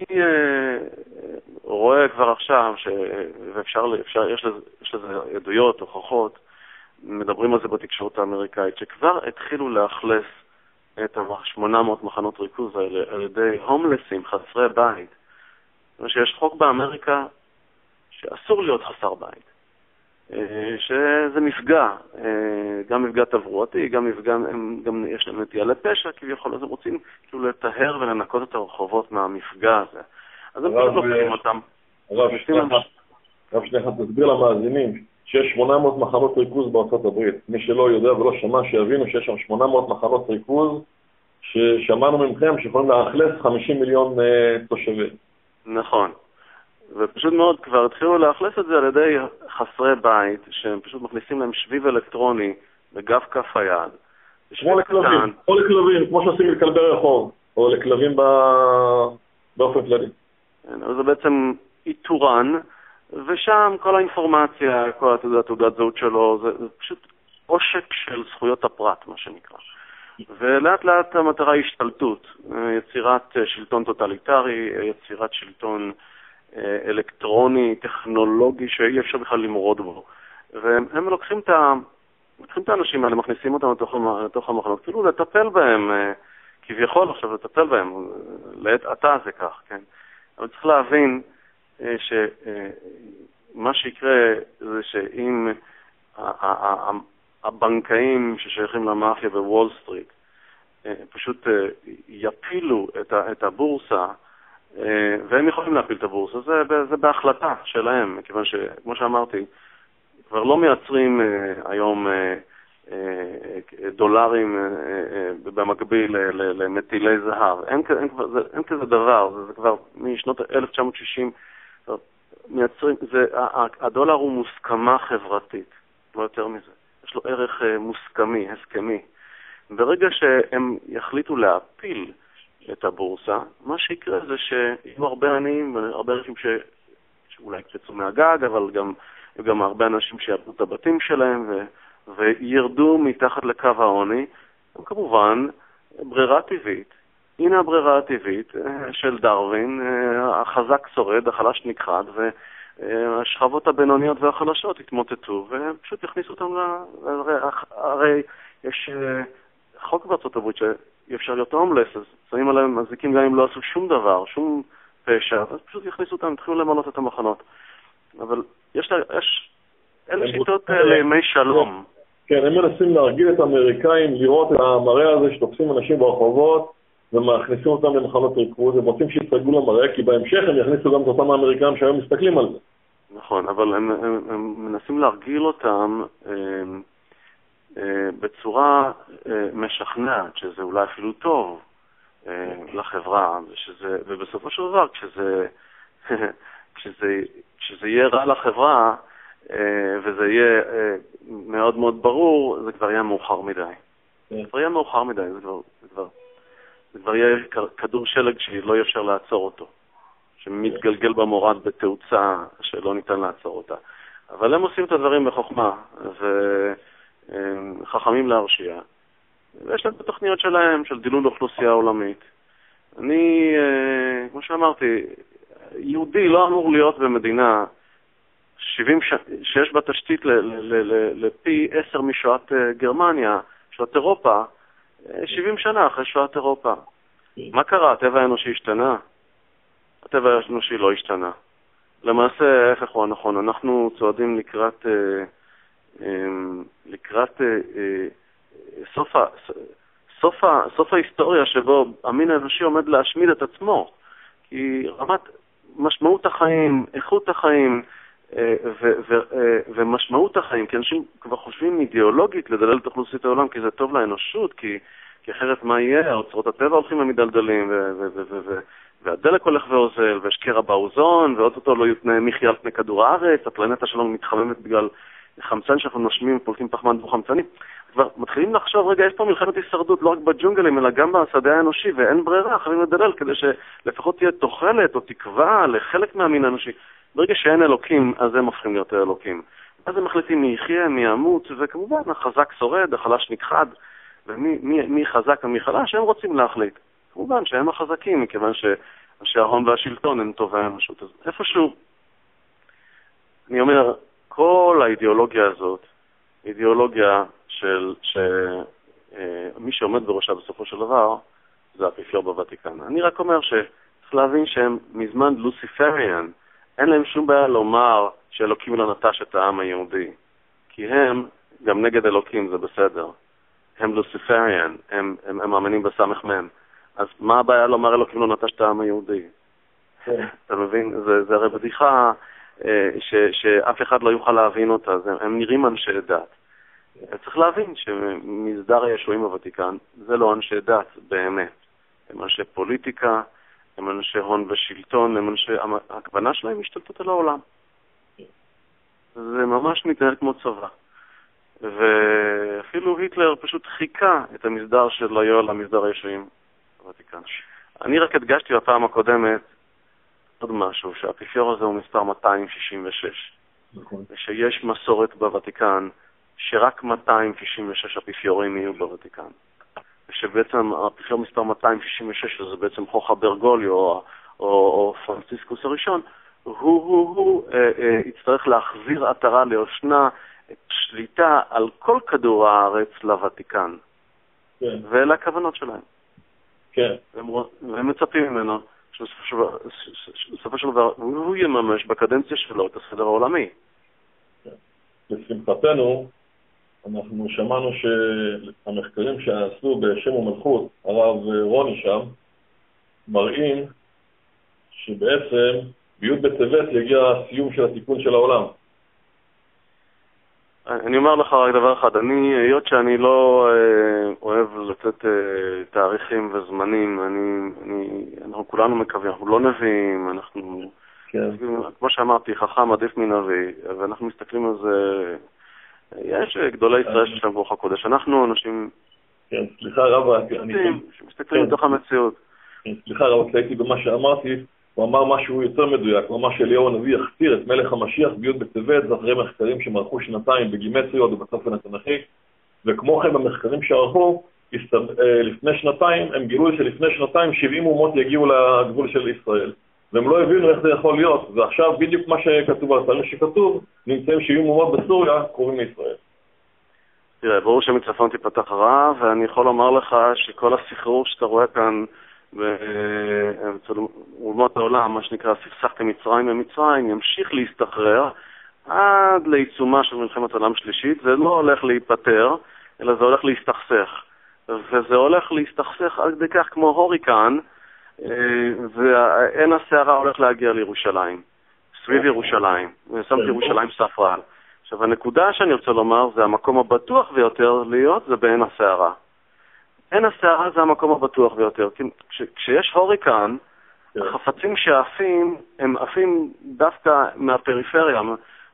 רואה כבר עכשיו, ש... ואפשר, אפשר, יש, לזה, יש לזה עדויות, הוכחות, מדברים על זה בתקשורת האמריקאית, שכבר התחילו לאכלס את ה-שמונה מאות מחנות ריכוז האלה על ידי הומלסים, חסרי בית. שיש חוק באמריקה שאסור להיות חסר בית, שזה מפגע, גם מפגע תברואתי, גם מפגע, גם יש להם נטייה לפשע, כביכול, אז הם רוצים כאילו לטהר ולנקות את הרחובות מהמפגע הזה. אז הם פשוט לוקחים אותם. הרב שנייה, תסביר למאזינים שיש שמונה מאות מחנות ריכוז בארצות הברית. מי שלא יודע ולא שמע, שיבינו שיש שם שמונה מאות מחנות ריכוז, ששמענו ממכם שיכולים לאכלס חמישים מיליון תושבים. נכון. ופשוט מאוד כבר התחילו לאכלס את זה על ידי חסרי בית, שהם פשוט מכניסים להם שביב אלקטרוני בגב כף היד. כמו לכלבים, או לכלבים, כמו שעושים לכלבי רחוב, או לכלבים באופן כללי. אז זה בעצם איתורן, ושם כל האינפורמציה, כל התעודת זהות שלו, זה, זה פשוט עושק של זכויות הפרט, מה שנקרא. ולאט לאט המטרה היא השתלטות, יצירת שלטון טוטליטרי, יצירת שלטון אלקטרוני, טכנולוגי, שאי אפשר בכלל למרוד בו. והם לוקחים את, ה... לוקחים את האנשים האלה, מכניסים אותם לתוך, לתוך המחנות, כאילו לטפל בהם, כביכול עכשיו לטפל בהם, לעת עתה זה כך, כן? אבל צריך להבין שמה שיקרה זה שאם הבנקאים ששייכים למאפיה בוול סטריט פשוט יפילו את הבורסה, והם יכולים להפיל את הבורסה, זה, זה בהחלטה שלהם, מכיוון שכמו שאמרתי, כבר לא מייצרים היום דולרים במקביל למטילי זהב. אין, אין, זה, אין כזה דבר, זה, זה כבר משנות אלף תשע מאות שישים מייצרים, זה, הדולר הוא מוסכמה חברתית, לא יותר מזה. יש לו ערך מוסכמי, הסכמי. ברגע שהם יחליטו להפיל את הבורסה, מה שיקרה זה שיהיו הרבה עניים, הרבה אנשים ש... שאולי יקפצו מהגג, אבל גם, גם הרבה אנשים שיאבדו את הבתים שלהם ו... וירדו מתחת לקו העוני. כמובן, ברירה טבעית. הנה הברירה הטבעית של דרווין, החזק שורד, החלש נכחד, והשכבות הבינוניות והחלשות התמוטטו, ופשוט יכניסו אותם ל... הרי יש חוק בארצות הברית שאי אפשר להיות הומלס, אז שמים עליהם מזיקים גם אם לא עשו שום דבר, שום פשע, אז פשוט יכניסו אותם, התחילו למלות את המחנות. אבל יש, יש אלה שיטות לימי שלום. כן, הם מנסים להרגיל את האמריקאים לראות את המראה הזה שתופסים אנשים ברחובות ומכניסים אותם למחנות ריכוז, הם רוצים שיצטגו למראה, כי בהמשך הם יכניסו גם את אותם האמריקאים שהיום מסתכלים על זה. נכון, אבל הם, הם, הם מנסים להרגיל אותם אה, אה, בצורה אה, משכנעת, שזה אולי אפילו טוב אה, לחברה, שזה, ובסופו של דבר, כשזה, כשזה, כשזה יהיה רע לחברה, וזה יהיה מאוד מאוד ברור, זה כבר יהיה מאוחר מדי. זה כבר יהיה מאוחר מדי, זה כבר, זה כבר, זה כבר יהיה כדור שלג שלא אפשר לעצור אותו, שמתגלגל במורד בתאוצה שלא ניתן לעצור אותה. אבל הם עושים את הדברים בחוכמה, וחכמים להרשיע. ויש להם את התוכניות שלהם, של דילול אוכלוסייה עולמית. אני, כמו שאמרתי, יהודי לא אמור להיות במדינה שבעים ש... שיש בה תשתית לפי עשר משואת גרמניה, שואת אירופה, שבעים שנה אחרי שואת אירופה. מה קרה? הטבע האנושי השתנה? הטבע האנושי לא השתנה. למעשה, ההפך הוא הנכון. אנחנו צועדים לקראת, לקראת סוף, ה... סוף, ה... סוף ההיסטוריה שבו המין האנושי עומד להשמיד את עצמו. כי רמת משמעות החיים, איכות החיים, ו- ו- ומשמעות החיים, כי אנשים כבר חושבים אידיאולוגית לדלל את אוכלוסיית העולם, כי זה טוב לאנושות, כי, כי אחרת מה יהיה? האוצרות הטבע הולכים ומדלדלים, ו- ו- ו- ו- ו- והדלק הולך ואוזל, ויש קרע באוזון, ועוד אותו לא יותנה מחיה על פני כדור הארץ, הפלנטה שלנו מתחממת בגלל חמצן שאנחנו נושמים ופולטים פחמן דו-חמצני. כבר מתחילים לחשוב, רגע, יש פה מלחמת הישרדות לא רק בג'ונגלים, אלא גם בשדה האנושי, ואין ברירה, חייבים לדלל, כדי שלפחות תהיה תוחלת או תקווה לחלק מהמין האנושי. ברגע שאין אלוקים, אז הם הופכים להיות אלוקים. אז הם מחליטים מי יחיה, מי ימות, וכמובן, החזק שורד, החלש נכחד, ומי מי, מי חזק ומי חלש, הם רוצים להחליט. כמובן שהם החזקים, מכיוון שההון והשלטון הם טובי האנושות. אז איפשהו, אני אומר, כל האידיאולוגיה הזאת, אידיאולוגיה של, שמי שעומד בראשה בסופו של דבר, זה האפיפיור בוותיקן. אני רק אומר שצריך להבין שהם מזמן לוסיפריאן, אין להם שום בעיה לומר שאלוקים לא נטש את העם היהודי. כי הם, גם נגד אלוקים זה בסדר. הם לוסיפריאן, הם, הם, הם מאמינים בסמך מהם. אז מה הבעיה לומר אלוקים לא נטש את העם היהודי? אתה מבין? זה, זה הרי בדיחה ש, שאף אחד לא יוכל להבין אותה. זה, הם נראים אנשי דת. צריך להבין שמסדר הישועים בוותיקן זה לא אנשי דת באמת. הם אנשי פוליטיקה, הם אנשי הון ושלטון, הם אנשי... הכוונה שלהם השתלטות על העולם. זה ממש מתנהל כמו צבא. ואפילו היטלר פשוט חיכה את המסדר של ליאול למסדר הישועים בוותיקן. אני רק הדגשתי בפעם הקודמת עוד משהו, שהאפיפיור הזה הוא מספר מאתיים שישים ושש. נכון. ושיש מסורת בוותיקן שרק מאתיים שישים ושש אפיפיורים יהיו בוותיקן. ושבעצם האפיפיור מספר מאתיים שישים ושש, זה בעצם חוכא ברגוליו או, או, או פרנציסקוס הראשון, הוא, הוא, הוא אה, אה, יצטרך להחזיר עטרה ליושנה את שליטה על כל כדור הארץ לוותיקן. כן. ואלה הכוונות שלהם. כן. והם, והם מצפים ממנו שבסופו של דבר הוא יממש בקדנציה שלו את הסדר העולמי. כן. לשמחתנו, אנחנו שמענו שהמחקרים שעשו בשם ומלכות, הרב רוני שם, מראים שבעצם בי' בטבת יגיע הסיום של התיקון של העולם. אני אומר לך רק דבר אחד, אני, היות שאני לא אה, אוהב לתת אה, תאריכים וזמנים, אני, אני, אנחנו כולנו מקווים, אנחנו לא נביאים, אנחנו, כן. כמו שאמרתי, חכם עדיף מנביא, ואנחנו מסתכלים על זה, יש גדולי ישראל של שם רוח הקודש, אנחנו אנשים... כן, סליחה רבה, שמסתכלים לתוך המציאות. סליחה רבה, קטעתי במה שאמרתי, הוא אמר משהו יותר מדויק, הוא אמר שאליהו הנביא יכתיר את מלך המשיח בי' בטבת, זה אחרי מחקרים שמערכו שנתיים בגימטריות ובצופן התנ"כי, וכמו כן במחקרים שערכו, לפני שנתיים, הם גילו שלפני שנתיים שבעים אומות יגיעו לגבול של ישראל. והם לא הבינו איך זה יכול להיות, ועכשיו בדיוק מה שכתוב על התאריך שכתוב, נמצאים שבעים אומות בסוריה, קרובים לישראל. תראה, ברור שמצפון תיפתח רע, ואני יכול לומר לך שכל הסחרור שאתה רואה כאן, באומות העולם, מה שנקרא סכסכתם מצרים ומצרים, ימשיך להסתחרר עד לעיצומה של מלחמת עולם שלישית. זה לא הולך להיפטר, אלא זה הולך להסתכסך. וזה הולך להסתכסך עד כדי כך כמו הוריקן, ואין הסערה הולך להגיע לירושלים, סביב ירושלים, ושמתי ירושלים ספרל. עכשיו, הנקודה שאני רוצה לומר, זה המקום הבטוח ביותר להיות, זה בעין הסערה. עין הסערה זה המקום הבטוח ביותר. כש, כשיש הוריקן, החפצים שעפים, הם עפים דווקא מהפריפריה,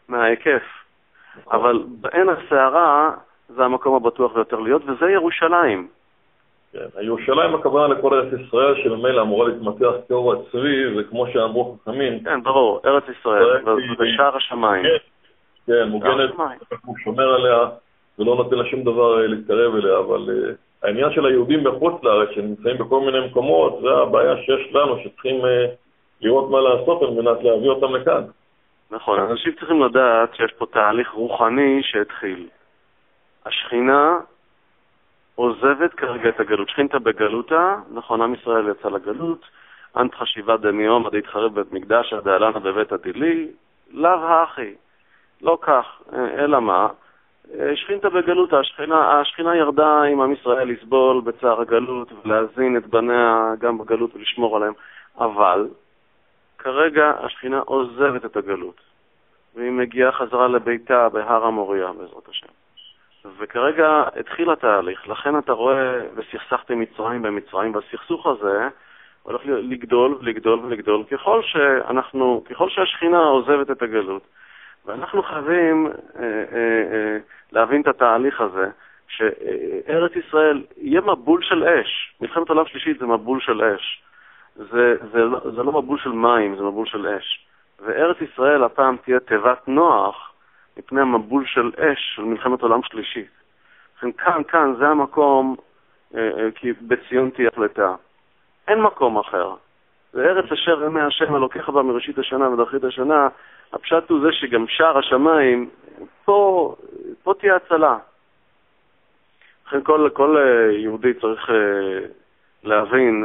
מההיקף. אבל בעין הסערה זה המקום הבטוח ביותר להיות, וזה ירושלים. כן, ירושלים הכוונה לכל ארץ ישראל, שממילא אמורה להתמתח כאור הצבי, וכמו שאמרו חכמים. כן, ברור, ארץ ישראל, ושער השמיים. כן, כן, מוגנת, הוא שומר עליה, ולא נותן לה שום דבר להתקרב אליה, אבל uh, העניין של היהודים בחוץ לארץ, שנמצאים בכל מיני מקומות, זה הבעיה שיש לנו, שצריכים uh, לראות מה לעשות על מנת להביא אותם לכאן. נכון, אנשים צריכים לדעת שיש פה תהליך רוחני שהתחיל. השכינה עוזבת כרגע את הגלות. שכינתה בגלותה, נכון, עם ישראל יצא לגלות, אנט חשיבה דמיום, עד יתחרב בית מקדש, עד העלנה בבית הדילי, לאו האחי. לא כך, אלא מה? שכינתה בגלות, השכינה, השכינה ירדה עם עם ישראל לסבול בצער הגלות, ולהזין את בניה גם בגלות ולשמור עליהם. אבל כרגע השכינה עוזבת את הגלות, והיא מגיעה חזרה לביתה בהר המוריה, בעזרת השם. וכרגע התחיל התהליך, לכן אתה רואה, וסכסכתם מצרים במצרים, והסכסוך הזה הולך לגדול ולגדול ולגדול, ככל שאנחנו, ככל שהשכינה עוזבת את הגלות. ואנחנו חייבים אה, אה, אה, להבין את התהליך הזה, שארץ ישראל יהיה מבול של אש. מלחמת העולם שלישית זה מבול של אש. זה, זה, זה לא מבול של מים, זה מבול של אש. וארץ ישראל הפעם תהיה תיבת נוח מפני המבול של אש של מלחמת עולם שלישית. לכן כאן, כאן, זה המקום, אה, אה, כי בציון תהיה פלטה. אין מקום אחר. זה ארץ אשר ימי השם אלוקיך בה מראשית השנה ודרכית השנה. הפשט הוא זה שגם שער השמיים, פה, פה תהיה הצלה. לכן כל, כל יהודי צריך להבין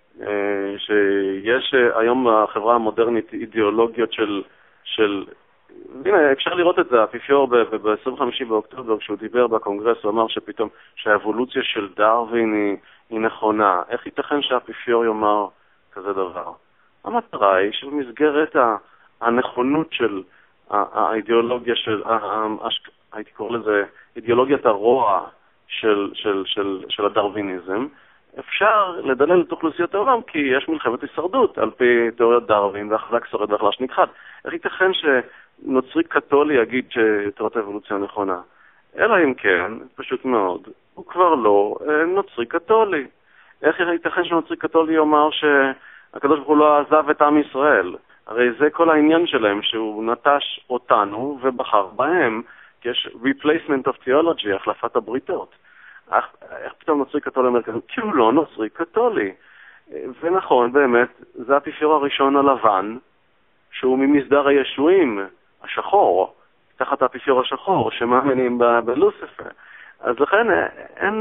שיש היום בחברה המודרנית אידיאולוגיות של, של הנה, אפשר לראות את זה, האפיפיור ב-עשרים וחמישה באוקטובר, כשהוא דיבר בקונגרס, הוא אמר שפתאום שהאבולוציה של דרווין היא, היא נכונה. איך ייתכן שהאפיפיור יאמר כזה דבר? המטרה היא שבמסגרת ה... הנכונות של האידיאולוגיה של, הייתי קורא לזה, אידיאולוגיית הרוע של, של, של, של הדרוויניזם, אפשר לדלל את אוכלוסיות העולם, כי יש מלחמת הישרדות על פי תיאוריית דרווין, והחזק שורד והחלש נכחד. איך ייתכן שנוצרי קתולי יגיד שתיאוריית האבולוציה נכונה? אלא אם כן, פשוט מאוד, הוא כבר לא נוצרי קתולי. איך ייתכן שנוצרי קתולי יאמר שהקדוש ברוך הוא לא עזב את עם ישראל? הרי זה כל העניין שלהם, שהוא נטש אותנו ובחר בהם, כי יש replacement of theology, החלפת הבריתות. איך, איך פתאום נוצרי קתולי אומר כזה? כי הוא לא נוצרי קתולי. ונכון, באמת, זה האפיפיור הראשון הלבן, שהוא ממסדר הישועים, השחור, תחת האפיפיור השחור, שמאמינים ב- בלוסיפר. אז לכן, אין...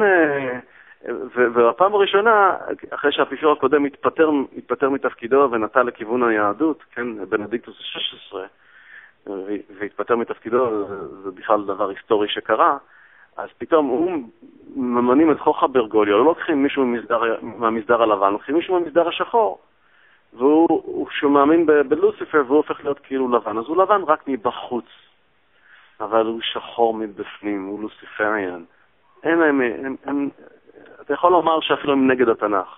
ובפעם הראשונה, אחרי שהאפיפיור הקודם התפטר, התפטר מתפקידו ונטה לכיוון היהדות, כן, בנדיקטוס ה-שש עשרה, והתפטר מתפקידו, זה בכלל דבר היסטורי שקרה, אז פתאום הוא ממנים את חוכא ברגוליו, לא לוקחים מישהו מהמסדר, מהמסדר הלבן, לוקחים מישהו מהמסדר השחור, והוא שהוא מאמין ב- בלוסיפר, והוא הופך להיות כאילו לבן, אז הוא לבן רק מבחוץ, אבל הוא שחור מבפנים, הוא לוסיפריאן. אין להם, הם, הם, אתה יכול לומר שאפילו הם נגד התנ"ך.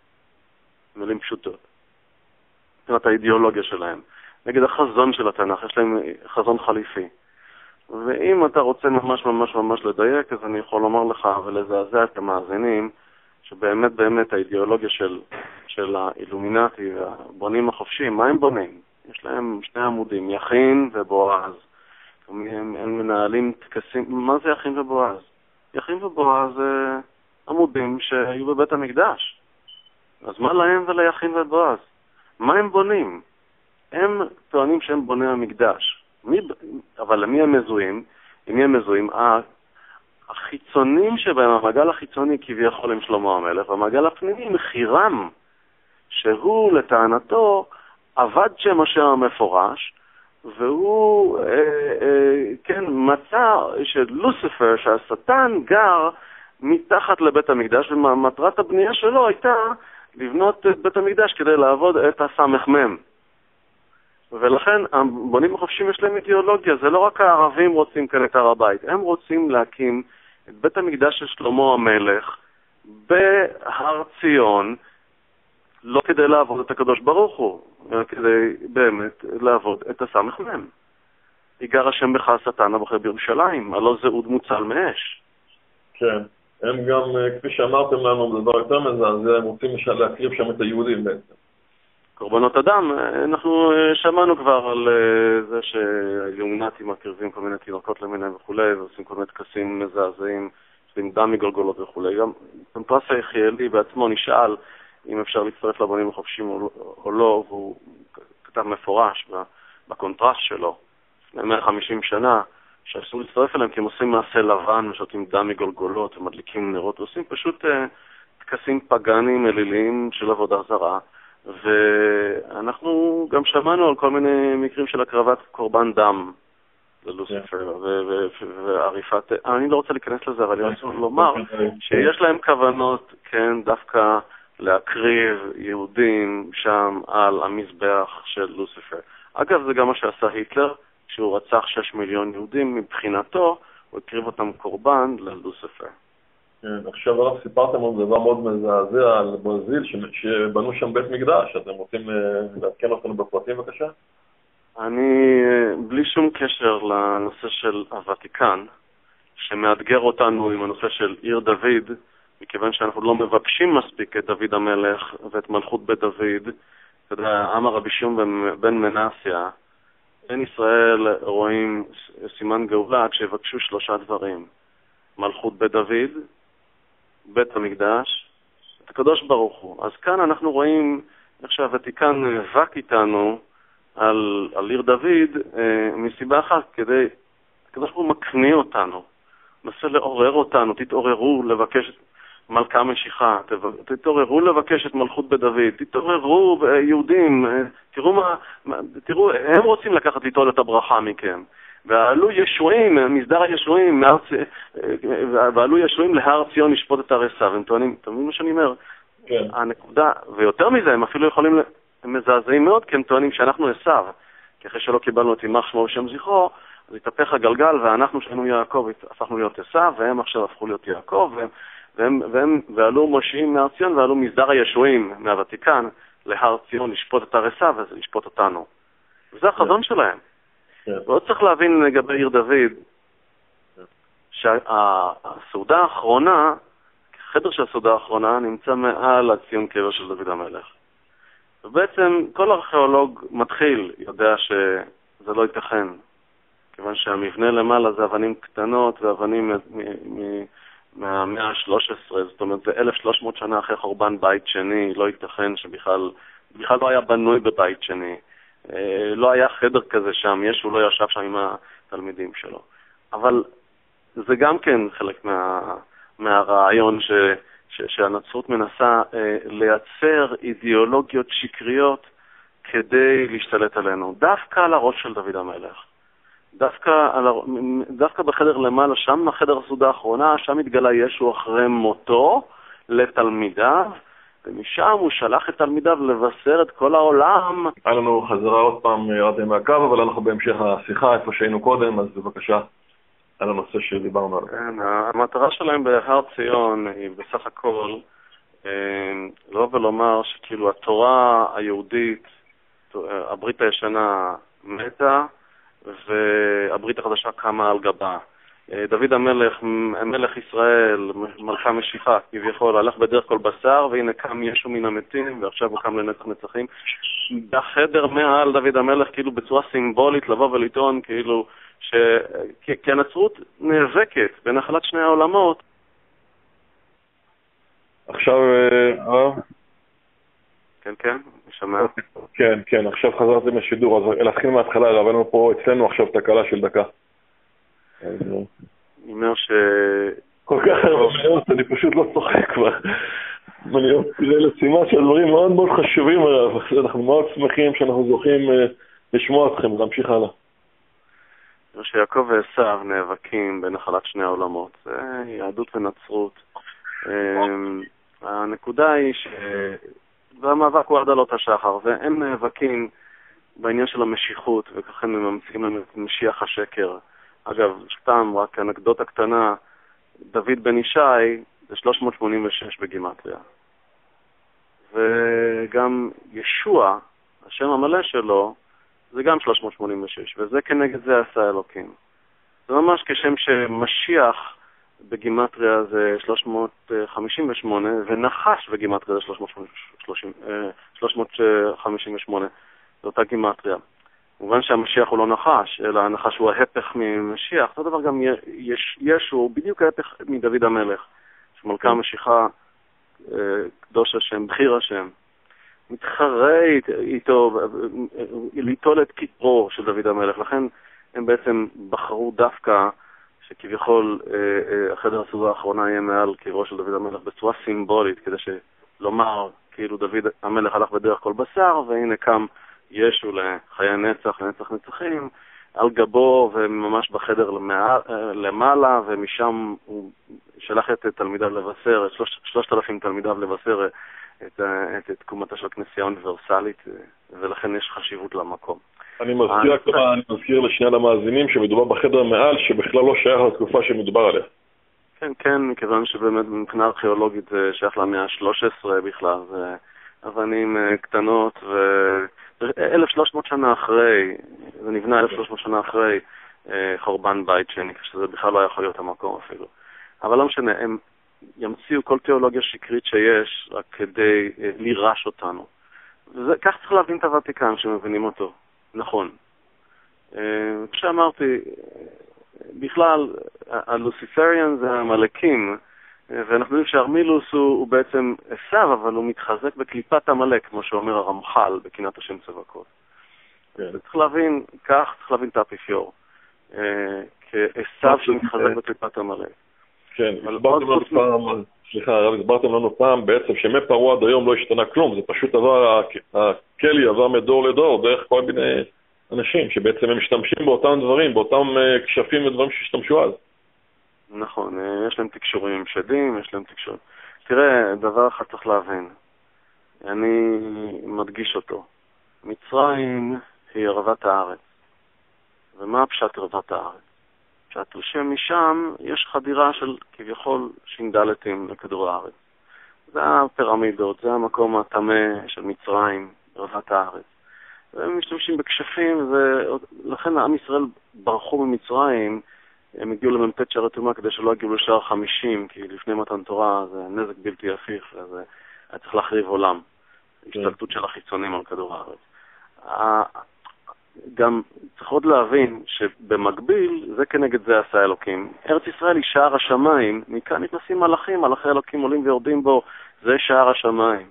מילים פשוטות. מבחינת האידיאולוגיה שלהם. נגד החזון של התנ"ך, יש להם חזון חליפי. ואם אתה רוצה ממש ממש ממש לדייק, אז אני יכול לומר לך ולזעזע את המאזינים, שבאמת באמת האידיאולוגיה של, של האילומינטי והבונים החופשיים, מה הם בונים? יש להם שני עמודים, יכין ובועז. הם, הם מנהלים תקסים, מה זה יכין ובועז? יכין ובועז זה עמודים שהיו בבית המקדש. אז מה להם וליכין ובועז? מה הם בונים? הם טוענים שהם בוני המקדש. מי, אבל למי הם מזוהים? למי הם מזוהים? החיצונים שבהם, המעגל החיצוני כביכול עם שלמה המלך, והמעגל הפנימי עם חירם, שהוא לטענתו עבד שם השם המפורש, והוא, אה, אה, כן, מצא שלוסיפר, שהשטן גר מתחת לבית המקדש, ומטרת הבנייה שלו הייתה לבנות את בית המקדש כדי לעבוד את הסמ"ם. ולכן הבונים החופשיים יש להם אידיאולוגיה, זה לא רק הערבים רוצים כאן את הר הבית, הם רוצים להקים את בית המקדש של שלמה המלך בהר ציון, לא כדי לעבוד את הקדוש ברוך הוא, אלא כדי באמת לעבוד את הסמ"ם. יגר השם בך השטן הבוחר בירושלים, הלא זה אוד מוצל מאש. כן, הם גם, כפי שאמרתם לנו, זה דבר יותר מזעזע, הם רוצים להקריב שם את היהודים בעצם. קורבנות אדם, אנחנו שמענו כבר על זה שהיומנטים מקריבים כל מיני תינוקות למיניהם וכולי, ועושים כל מיני טקסים מזעזעים, עושים דם מגולגולות וכולי. גם פרס היחיאלי בעצמו נשאל אם אפשר להצטרף לבונים החופשים או לא, והוא כתב מפורש בקונטרסט שלו, לפני מאה וחמישים שנה, שאסור להצטרף אליהם כי הם עושים מעשה לבן, ושותים דם מגולגולות ומדליקים נרות, ועושים פשוט טקסים פגניים אליליים של עבודה זרה. ואנחנו גם שמענו על כל מיני מקרים של הקרבת קורבן דם ללוסיפר ועריפת... אני לא רוצה להיכנס לזה, אבל אני רוצה לומר שיש להם כוונות, כן, דווקא להקריב יהודים שם על המזבח של לוסיפר. אגב, זה גם מה שעשה היטלר, כשהוא רצח שש מיליון יהודים, מבחינתו הוא הקריב אותם קורבן ללוסיפר. עכשיו הרב סיפרתם על דבר מאוד מזעזע על ברזיל שבנו שם בית מקדש, אתם רוצים לעדכן אותנו בפרטים בבקשה? אני, בלי שום קשר לנושא של הוותיקן, שמאתגר אותנו עם הנושא של עיר דוד, מכיוון שאנחנו לא מבקשים מספיק את דוד המלך ואת מלכות בית דוד, אתה יודע, אמר רבי שמעון בן מנסיה, אין ישראל רואים סימן גאולה כשיבקשו שלושה דברים, מלכות בית דוד, בית המקדש, את הקדוש ברוך הוא. אז כאן אנחנו רואים איך שהוותיקן נאבק איתנו על, על עיר דוד אה, מסיבה אחת, כדי, הקדוש ברוך הוא מקנה אותנו, מנסה לעורר אותנו, תתעוררו לבקש מלכה משיחה, תתעוררו לבקש את מלכות בית דוד, תתעוררו יהודים, תראו מה, תראו, הם רוצים לקחת איתו את הברכה מכם. ועלו ישועים, מסדר הישועים, ועלו ישועים להר ציון לשפוט את הרסה, והם טוענים, אתם מבינים מה שאני אומר? כן. הנקודה, ויותר מזה, הם אפילו יכולים, הם מזעזעים מאוד, כי הם טוענים שאנחנו עשיו, כי אחרי שלא קיבלנו את ימח שמו ושם זכרו, אז התהפך הגלגל, ואנחנו שהיינו יעקב, הפכנו להיות עשיו, והם עכשיו הפכו להיות יעקב, והם, והם, והם, ועלו מושיעים מהר ציון, ועלו מסדר הישועים מהוותיקן להר ציון לשפוט את הרסה, ולשפוט אותנו. וזה החזון שלהם. ועוד צריך להבין לגבי עיר דוד, שהסעודה האחרונה, החדר של הסעודה האחרונה, נמצא מעל הציון קבר של דוד המלך. ובעצם כל ארכיאולוג מתחיל יודע שזה לא ייתכן, כיוון שהמבנה למעלה זה אבנים קטנות ואבנים מהמאה ה-שלוש עשרה, זאת אומרת זה אלף ושלוש מאות שנה אחרי חורבן בית שני, לא ייתכן שבכלל בכלל לא היה בנוי בבית שני. לא היה חדר כזה שם, ישו לא ישב שם עם התלמידים שלו. אבל זה גם כן חלק מה, מהרעיון ש, ש, שהנצרות מנסה אה, לייצר אידיאולוגיות שקריות כדי להשתלט עלינו. דווקא על הראש של דוד המלך. דווקא, על, דווקא בחדר למעלה, שם החדר הסעודה האחרונה, שם התגלה ישו אחרי מותו לתלמידיו, ומשם הוא שלח את תלמידיו לבשר את כל העולם. היה לנו חזרה עוד פעם ירדתם מהקו, אבל אנחנו בהמשך השיחה, איפה שהיינו קודם, אז בבקשה, על הנושא שדיברנו עליו. כן, המטרה שלהם בהר ציון היא בסך הכל, לא ולומר שכאילו התורה היהודית, הברית הישנה מתה, והברית החדשה קמה על גבה. דוד המלך, מלך ישראל, מלכה משיחה, כביכול, הלך בדרך כל בשר, והנה קם ישו מן המתים, ועכשיו הוא קם לנצח נצחים. בחדר מעל דוד המלך, כאילו בצורה סימבולית, לבוא ולטעון, כאילו, ש... כי הנצרות נאבקת בנחלת שני העולמות. עכשיו, אה? כן, כן, נשמע. כן, כן, עכשיו חזרתם לשידור, אז להתחיל מההתחלה, אבל לנו פה אצלנו עכשיו תקלה של דקה. אני אומר ש... כל כך הרבה מאוד, אני פשוט לא צוחק כבר. אני אומר לסימן שהדברים מאוד מאוד חשובים עליו, אנחנו מאוד שמחים שאנחנו זוכים לשמוע אתכם, להמשיך הלאה. שיעקב ועשיו נאבקים בנחלת שני העולמות, זה יהדות ונצרות. הנקודה היא ש... והמאבק הוא עד עלות השחר, והם נאבקים בעניין של המשיכות, וכך הם ממציאים לנו את משיח השקר. אגב, סתם, רק אנקדוטה קטנה, דוד בן ישי זה שלוש מאות שמונים ושש בגימטריה. וגם ישוע, השם המלא שלו, זה גם שלוש מאות שמונים ושש, וזה כנגד זה עשה אלוקים. זה ממש כשם שמשיח בגימטריה זה שלוש מאות חמישים ושמונה, ונחש בגימטריה זה שלוש מאות חמישים ושמונה. זו אותה גימטריה. כמובן שהמשיח הוא לא נחש, אלא הנחש הוא ההפך ממשיח. אותו דבר גם יש, ישו הוא בדיוק ההפך מדוד המלך, שמלכה המשיחה, קדוש השם, בחיר השם. מתחרה איתו, ליטול את כיפרו של דוד המלך. לכן הם בעצם בחרו דווקא שכביכול החדר הסעודה האחרונה יהיה מעל קברו של דוד המלך בצורה סימבולית, כדי שלומר כאילו דוד המלך הלך בדרך כל בשר, והנה קם ישו לחיי נצח, לנצח נצחים, על גבו וממש בחדר למעלה, ומשם הוא שלח את תלמידיו לבשר, את שלוש, שלושת אלפים תלמידיו לבשר את, את, את תקומתה של הכנסייה האוניברסלית, ולכן יש חשיבות למקום. אני מזכיר, כמה, אני מזכיר לשני המאזינים שמדובר בחדר מעל, שבכלל לא שייך לתקופה שמדובר עליה. כן, כן, מכיוון שבאמת מבחינה ארכיאולוגית זה שייך למאה ה-שלוש עשרה בכלל, זה אבנים קטנות, ו-אלף ושלוש מאות שנה אחרי, זה נבנה אלף ושלוש מאות שנה אחרי חורבן בית שני, כשזה בכלל לא יכול להיות המקום אפילו. אבל לא משנה, הם ימציאו כל תיאולוגיה שקרית שיש, רק כדי לירש אותנו. וכך צריך להבין את הוותיקן שמבינים אותו. נכון. כשאמרתי, בכלל, הלוסיפריאן זה המלאקים, ואנחנו יודעים שהארמילוס הוא, הוא בעצם עשיו, אבל הוא מתחזק בקליפת המלאק, כמו שאומר הרמח"ל, בקינת השם צבקות. כן. צריך להבין, כך צריך להבין את האפיפיור, כעשיו שמתחזק בקליפת המלאק. כן, הסברתם לנו פעם, סליחה, הרב, הסברתם לנו פעם בעצם שמפרעה עד היום לא השתנה כלום, זה פשוט עבר, הכלי עבר מדור לדור, דרך כל מיני אנשים שבעצם הם משתמשים באותם דברים, באותם כשפים ודברים שהשתמשו אז. נכון, יש להם תקשורים עם שדים, יש להם תקשורים. תראה, דבר אחד צריך להבין, אני מדגיש אותו. מצרים היא ערבת הארץ. ומה הפשט ערבת הארץ? פשט הוא שמשם יש חדירה של כביכול שינדלתים לכדור הארץ. זה הפירמידות, זה המקום הטמא של מצרים, ערבת הארץ. והם משתמשים בכשפים, ולכן העם ישראל ברחו ממצרים, הם הגיעו למ"ט שערי טומאה כדי שלא הגיעו לשער חמישים, כי לפני מתן תורה זה נזק בלתי הפיך, וזה היה צריך להחריב עולם. השתלטות של החיצונים על כדור הארץ. גם צריך עוד להבין שבמקביל, זה כנגד זה עשה אלוקים. ארץ ישראל היא שער השמיים, מכאן נכנסים מלאכים, מלאכי אלוקים עולים ויורדים בו, זה שער השמיים.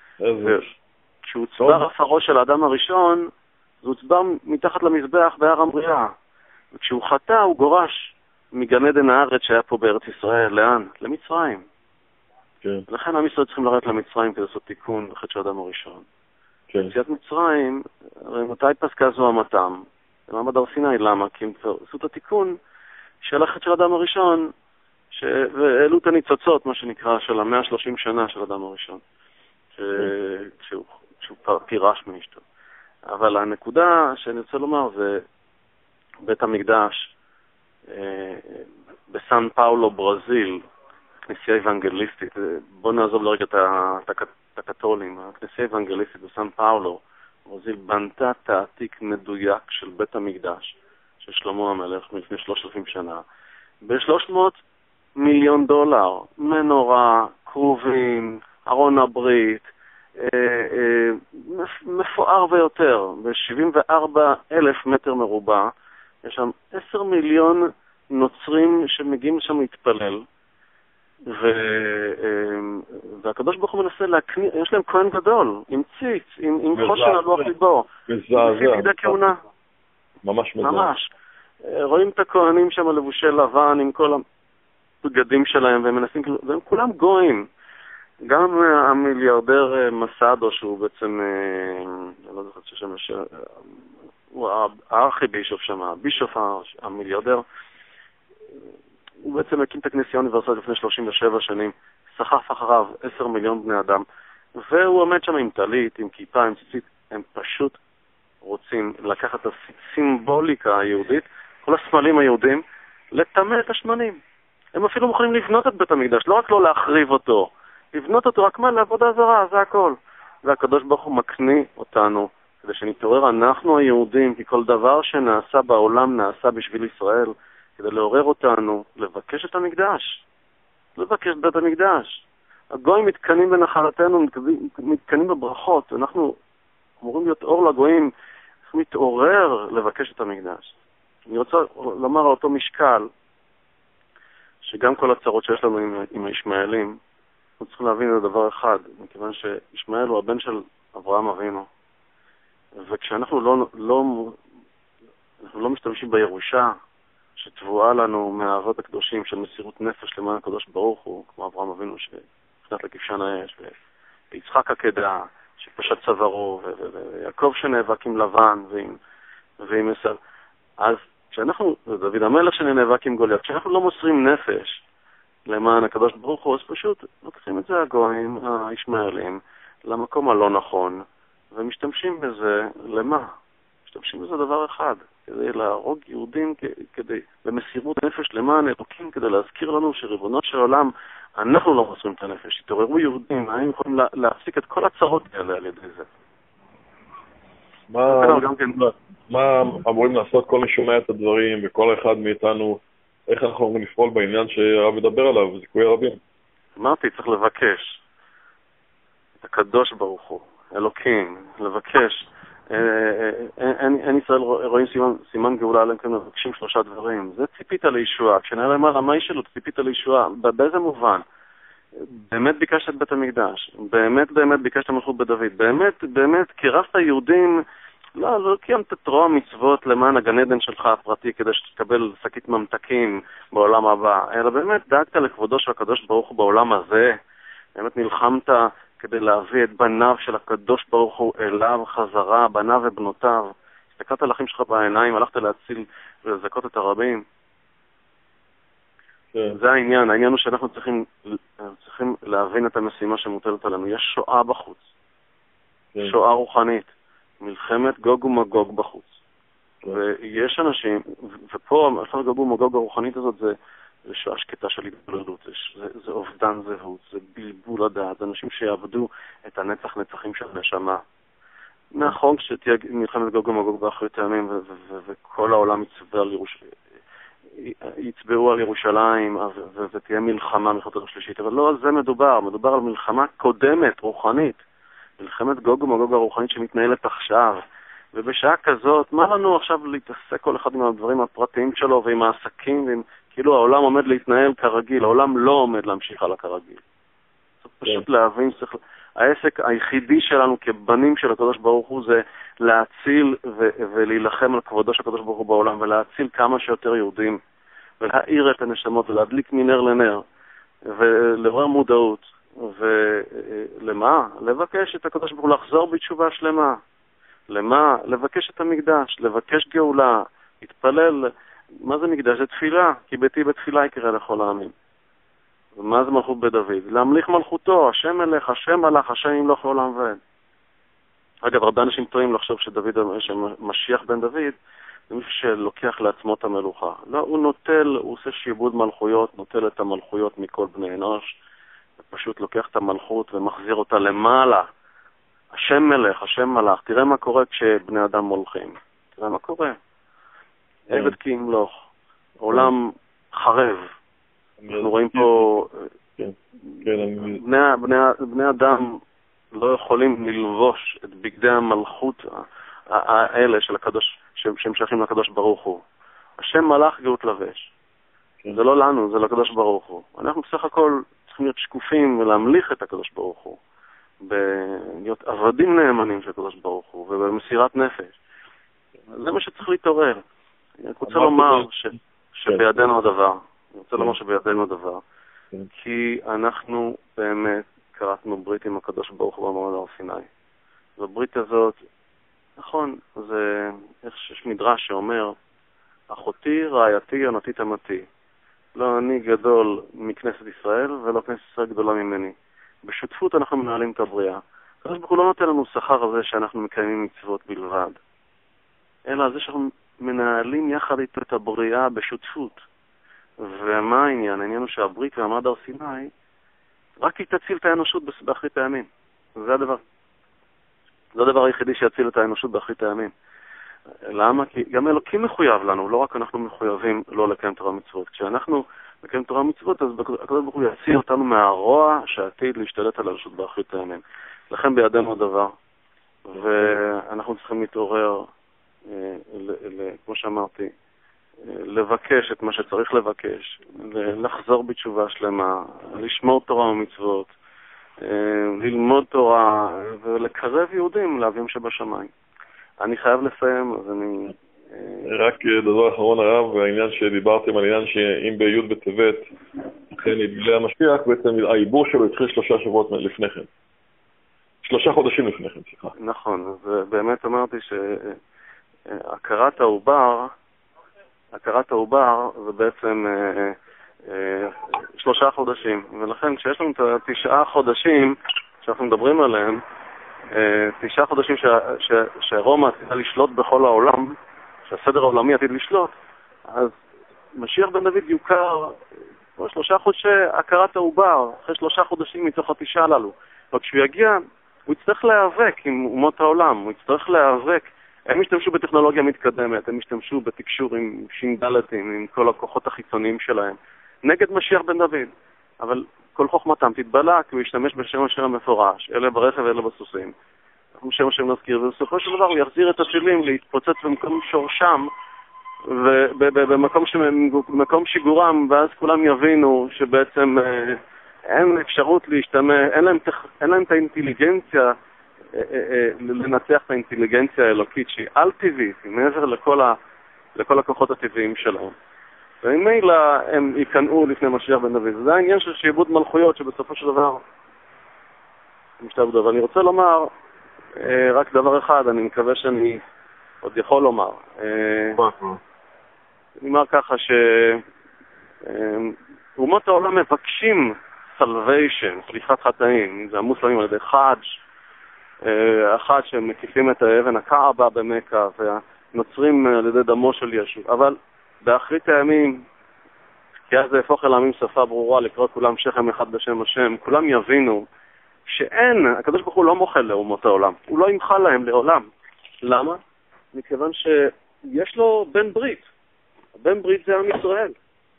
כשהוצבר עפרו של האדם הראשון, זה הוצבר מתחת למזבח בהר המריאה. וכשהוא חטא, הוא גורש מגן עדן הארץ שהיה פה בארץ ישראל. לאן? למצרים. כן. לכן עם ישראל צריכים לרדת למצרים כדי לעשות תיקון בחטא של האדם הראשון. כן. יציאת מצרים, הרי מתי פסקה זו המתם? במעמד הר סיני, למה? כי הם כבר עשו את התיקון של החטא של האדם הראשון, ש... והעלו את הניצוצות, מה שנקרא, של המאה ושלושים שנה של האדם הראשון, ש... כשהוא, כשהוא פירש מאשתו. אבל הנקודה שאני רוצה לומר זה בית המקדש בסן פאולו, ברזיל, כנסייה אוונגליסטית. בואו נעזוב לרגע את הקתולים. הכנסייה אוונגליסטית בסן פאולו, ברזיל, בנתה תעתיק מדויק של בית המקדש של שלמה המלך מלפני שלושת אלפים שנה ב-שלוש מאות מיליון דולר. מנורה, קרובים, ארון הברית, מפואר ויותר, ב-שבעים וארבעה אלף מטר מרובע. יש שם עשרה מיליון נוצרים שמגיעים שם להתפלל, ו... והקדוש ברוך הוא מנסה להקניע, יש להם כהן גדול, עם ציץ, עם, עם חושן על לוח ליבו, לפי פקידי כהונה. ממש מזעזע. ממש. רואים את הכהנים שם לבושי לבן עם כל הבגדים שלהם, והם מנסים, והם כולם גויים. גם המיליארדר מסאדו, שהוא בעצם, אני לא זוכר ששם, הוא הארכי בישוף שם, הבישוף המיליארדר, הוא בעצם הקים את הכנסייה האוניברסלית לפני שלושים ושבע שנים, סחף אחריו עשרה מיליון בני אדם, והוא עומד שם עם טלית, עם כיפה, עם ציצית. הם פשוט רוצים לקחת את הסימבוליקה היהודית, כל הסמלים היהודים, לטמא את השמנים. הם אפילו מוכנים לבנות את בית המקדש, לא רק לא להחריב אותו, לבנות אותו רק מה? לעבודה זרה, זה הכל. והקדוש ברוך הוא מקנה אותנו כדי שנתעורר אנחנו היהודים, כי כל דבר שנעשה בעולם נעשה בשביל ישראל, כדי לעורר אותנו, לבקש את המקדש, לבקש את בית המקדש. הגויים מתקנים בנחלתנו, מתקנים בברכות, אנחנו אמורים להיות אור לגויים, אנחנו מתעורר לבקש את המקדש. אני רוצה לומר על אותו משקל, שגם כל הצרות שיש לנו עם, עם הישמעאלים, אנחנו צריכים להבין את דבר אחד, מכיוון שישמעאל הוא הבן של אברהם אבינו, וכשאנחנו לא, לא, אנחנו לא משתמשים בירושה שתבואה לנו מהאבות הקדושים של מסירות נפש למען הקדוש ברוך הוא, כמו אברהם אבינו שנכנס לכבשן האש, ויצחק עקדה שפשט צווארו, ויעקב שנאבק עם לבן ועם, ועם עשיו. אז כשאנחנו, דוד המלך שנאבק עם גוליית, כשאנחנו לא מוסרים נפש למען הקדוש ברוך הוא, אז פשוט לוקחים את זה הגויים, הישמעאלים, למקום הלא נכון, ומשתמשים בזה למה? משתמשים בזה דבר אחד, כדי להרוג יהודים, כדי, במסירות נפש למען אלוקים, כדי להזכיר לנו שריבונות של עולם, אנחנו לא מוסרים את הנפש, התעוררו יהודים, היינו יכולים לה, להפסיק את כל הצרות האלה על ידי זה. מה, מה אמורים לעשות כל מי שומע את הדברים, וכל אחד מאיתנו, איך אנחנו אמורים לפעול בעניין שהרב מדבר עליו, זיכוי רבים? אמרתי, צריך לבקש את הקדוש ברוך הוא, אלוקים, לבקש. אין ישראל רואים סימן, סימן גאולה עליהם כאן מבקשים שלושה דברים. זה ציפית לישועה. כשנראה להם הרמאי שלו, ציפית לישועה. באיזה מובן? באמת ביקשת את בית המקדש. באמת באמת ביקשת מלכות בדוד. באמת באמת קירבת יהודים, לא, לא קיימת תורה המצוות למען הגן עדן שלך הפרטי כדי שתקבל שקית ממתקים בעולם הבא, אלא באמת דאגת לכבודו של הקדוש ברוך הוא בעולם הזה. באמת נלחמת כדי להביא את בניו של הקדוש ברוך הוא אליו חזרה, בניו ובנותיו. הסתכלת על אחים שלך בעיניים, הלכת להציל ולזכות את הרבים. כן. זה העניין. העניין הוא שאנחנו צריכים, צריכים להבין את המשימה שמוטלת עלינו. יש שואה בחוץ. כן. שואה רוחנית. מלחמת גוג ומגוג בחוץ. כן. ויש אנשים, ופה מלחמת גוג ומגוג הרוחנית הזאת זה זה שעה שקטה של התבוללות, זה, זה אובדן זהות, זה בלבול הדעת, אנשים שיעבדו את הנצח נצחים של הנשמה. נכון שתהיה מלחמת גוג ומגוג באחרית הימים, וכל העולם יצבע על ירושלים, יצבעו על ירושלים, ותהיה מלחמה מלחמת השלישית, אבל לא על זה מדובר, מדובר על מלחמה קודמת, רוחנית, מלחמת גוג ומגוג הרוחנית שמתנהלת עכשיו, ובשעה כזאת, מה לנו עכשיו להתעסק כל אחד עם הדברים הפרטיים שלו, ועם העסקים, ועם כאילו העולם עומד להתנהל כרגיל, העולם לא עומד להמשיך הלאה כרגיל. צריך פשוט להבין, צריך... העסק היחידי שלנו כבנים של הקדוש ברוך הוא זה להציל ו... ולהילחם על כבודו של הקדוש ברוך הוא בעולם, ולהציל כמה שיותר יהודים, ולהאיר את הנשמות, ולהדליק מנר לנר, ולעורר מודעות, ולמה? לבקש את הקדוש ברוך הוא לחזור בתשובה שלמה. למה? לבקש את המקדש, לבקש גאולה, להתפלל. מה זה מקדש? זה תפילה, כי ביתי בתפילה יקרא לכל העמים. ומה זה מלכות בדוד? להמליך מלכותו, השם מלך, השם מלך, השם ימלוך לעולם ועד. אגב, הרבה אנשים טועים לחשוב שדוד, שמשיח בן דוד, זה מישהו שלוקח לעצמו את המלוכה. לא, הוא נוטל, הוא עושה שיבוד מלכויות, נוטל את המלכויות מכל בני אנוש, ופשוט לוקח את המלכות ומחזיר אותה למעלה. השם מלך, השם מלך. תראה מה קורה כשבני אדם מולכים. תראה מה קורה. עבד כי ימלוך. עולם חרב. אנחנו רואים פה... בני אדם לא יכולים ללבוש את בגדי המלכות האלה של הקדוש, שמשייכים לקדוש ברוך הוא. השם מלך גאות לבש. זה לא לנו, זה לקדוש ברוך הוא. אנחנו בסך הכל צריכים להיות שקופים ולהמליך את הקדוש ברוך הוא. להיות עבדים נאמנים של הקדוש ברוך הוא, ובמסירת נפש. זה מה שצריך להתעורר. אני רוצה לומר שבידינו הדבר. אני רוצה לומר שבידינו הדבר. כי אנחנו באמת קראתנו ברית עם הקדוש ברוך הוא במעמד הר סיני. והברית הזאת, נכון, זה, יש מדרש שאומר, אחותי, רעייתי, יונתי, תמתי. לא אני גדול מכנסת ישראל, ולא כנסת ישראל גדולה ממני. בשותפות אנחנו מנהלים את הבריאה. הקדוש ברוך הוא לא נותן לנו שכר על זה שאנחנו מקיימים מצוות בלבד. אלא זה שאנחנו מנהלים יחד איתו את הבריאה בשותפות. ומה העניין? העניין הוא שהברית במעמד הר סיני, רק היא תציל את האנושות באחרית הימים. זה הדבר. זה הדבר היחידי שיציל את האנושות באחרית הימים. למה? כי גם אלוקים מחויב לנו, לא רק אנחנו מחויבים לא לקיים תורה ומצוות. כשאנחנו לקיים תורה ומצוות, אז הקדוש ברוך הוא יציל אותנו מהרוע שעתיד להשתלט על האנושות באחרית הימים. לכן בידינו הדבר, ואנחנו צריכים להתעורר, כמו שאמרתי, לבקש את מה שצריך לבקש, לחזור בתשובה שלמה, לשמור תורה ומצוות, ללמוד תורה ולקרב יהודים לאביהם שבשמיים. אני חייב לסיים, אז אני... רק דבר אחרון הרב, העניין שדיברתם על העניין שאם בי' בטבת אכן יתגלה המשיח, בעצם העיבור שלו התחיל שלושה שבועות לפני כן. שלושה חודשים לפני כן, סליחה. נכון, אז באמת אמרתי שהכרת העובר, הכרת העובר זה בעצם אה, אה, שלושה חודשים, ולכן כשיש לנו את התשעה חודשים שאנחנו מדברים עליהם, אה, תשעה חודשים ש, ש, שרומא עתידה לשלוט בכל העולם, שהסדר העולמי עתיד לשלוט, אז משיח בן דוד יוכר שלושה חודשי הכרת העובר, אחרי שלושה חודשים מתוך התשעה הללו. וכשהוא יגיע, הוא יצטרך להיאבק עם אומות העולם, הוא יצטרך להיאבק. הם השתמשו בטכנולוגיה מתקדמת, הם השתמשו בתקשור עם שינדלתים, עם כל הכוחות החיצוניים שלהם, נגד משיח בן דוד. אבל כל חוכמתם תתבלה, כי הוא ישתמש בשם השם המפורש, אלה ברכב ואלה בסוסים. אנחנו שם השם נזכיר, ובסופו של דבר הוא יחזיר את הטילים להתפוצץ במקום שורשם, ובמקום במקום שיגורם, ואז כולם יבינו שבעצם אה, אין אפשרות להשתמש, אין להם, אין להם את האינטליגנציה, לנצח את האינטליגנציה האלוקית שהיא על טבעית, מעבר לכל, ה, לכל הכוחות הטבעיים שלהם. וממילא הם ייכנעו לפני משיח בן דוד. זה העניין של שיעבוד מלכויות שבסופו של דבר משתעבוד. אבל אני רוצה לומר רק דבר אחד, אני מקווה שאני עוד יכול לומר. אני אומר ככה שאומות העולם מבקשים salvation, סליחת חטאים, זה המוסלמים על ידי חאג' אחד שהם מקיפים את האבן הקעבה במכה והנוצרים על ידי דמו של ישו. אבל באחרית הימים, כי אז זה יהפוך אל העמים שפה ברורה לקרוא כולם שכם אחד בשם השם, כולם יבינו שאין, הקדוש ברוך הוא לא מוחל לאומות העולם, הוא לא ימחל להם לעולם. למה? מכיוון שיש לו בן ברית, בן ברית זה עם ישראל,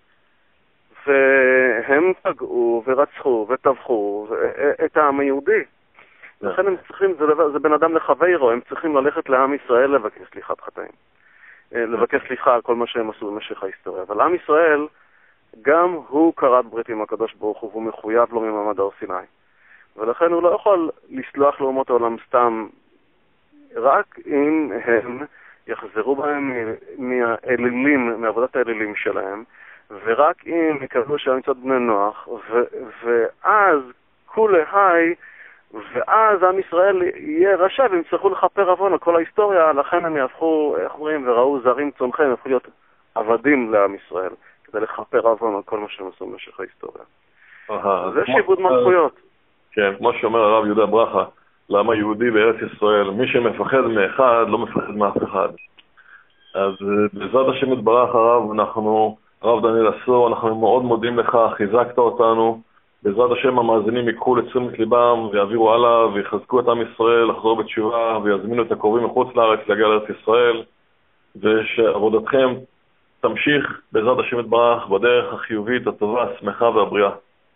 והם פגעו ורצחו וטבחו את העם היהודי. לכן הם צריכים, זה, דבר, זה בן אדם לחווירו, הם צריכים ללכת לעם ישראל לבקש סליחת חטאים. לבקש סליחה על כל מה שהם עשו במשך ההיסטוריה. אבל עם ישראל, גם הוא קראת ברית עם הקדוש ברוך הוא, והוא מחויב לו ממעמד הר סיני. ולכן הוא לא יכול לסלוח לאומות העולם סתם, רק אם הם יחזרו בהם מהאלילים, מעבודת האלילים שלהם, ורק אם יקבלו שהמצאת בני נוח, ו- ואז כולי היי, ואז עם ישראל יהיה רשע והם צריכו לחפר עוון על כל ההיסטוריה, לכן הם יהפכו, איך אומרים, וראו זרים צונכם, הם יהפכו להיות עבדים לעם ישראל, כדי לחפר עוון על כל מה שהם עשו במשך ההיסטוריה. זה שיבוד מלכויות. כן, כמו שאומר הרב יהודה ברכה, לעם היהודי בארץ ישראל, מי שמפחד מאחד לא מפחד מאף אחד. אז בעזרת השם יתברך הרב, אנחנו, הרב דניאל אסור, אנחנו מאוד מודים לך, חיזקת אותנו, בעזרת השם המאזינים יקחו לתשומת ליבם ויעבירו הלאה ויחזקו את עם ישראל לחזור בתשובה ויזמינו את הקרובים מחוץ לארץ להגיע לארץ ישראל, ושעבודתכם תמשיך בעזרת השם יתברך בדרך החיובית, הטובה, השמחה והבריאה.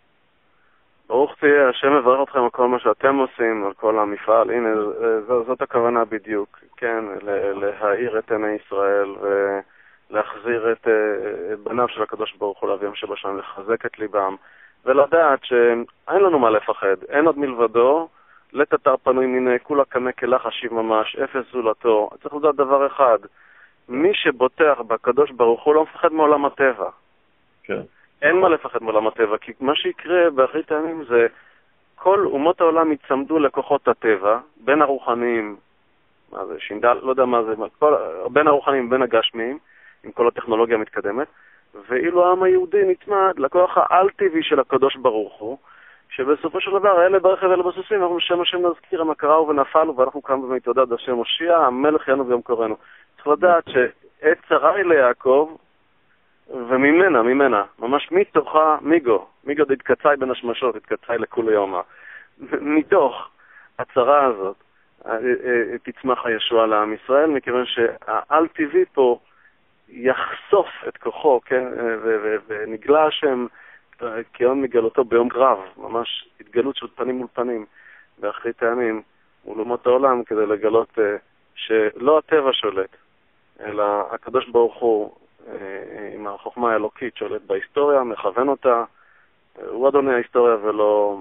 ברוך תהיה, השם מברך אתכם על כל מה שאתם עושים, על כל המפעל. הנה, זאת הכוונה בדיוק, כן, להאיר את עיני ישראל ולהחזיר את בניו של הקדוש ברוך הוא לאביהם שבשמיים, לחזק את ליבם. ולדעת שאין לנו מה לפחד, אין עוד מלבדו, לתתר פנוי מיני, כולה כמה כלך השיב ממש, אפס זולתו. צריך לדעת דבר אחד, מי שבוטח בקדוש ברוך הוא לא מפחד מעולם הטבע. כן. אין מה לפחד מעולם הטבע, כי מה שיקרה באחרית הימים זה, כל אומות העולם יצמדו לכוחות הטבע, בין הרוחניים, מה זה, שינדל, לא יודע מה זה, כל, בין הרוחניים, בין הגשמיים, עם כל הטכנולוגיה המתקדמת, ואילו העם היהודי נצמד לכוח העל-טבעי של הקדוש ברוך הוא, שבסופו של דבר, אלה ברכב ואלה בסוסים, אנחנו בשם השם נזכיר, הם קראו ונפלו, ואנחנו קם במתעודד השם הושיע, המלך ינו ויום קורנו. צריך לדעת שעת צרה היא ליעקב, וממנה, ממנה, ממש מתוכה, מיגו, מיגו דתקצאי בין השמשות, דתקצאי לכולי יומה. מתוך הצרה הזאת, תצמח הישועה לעם ישראל, מכיוון שהעל טבעי פה יחשוף את כוחו, כן? ונגלה השם כיום מגלותו ביום קרב, ממש התגלות של פנים מול פנים באחרית הימים מול אומות העולם, כדי לגלות שלא הטבע שולט, אלא הקדוש ברוך הוא עם החוכמה האלוקית שולט בהיסטוריה, מכוון אותה, הוא אדוני ההיסטוריה ולא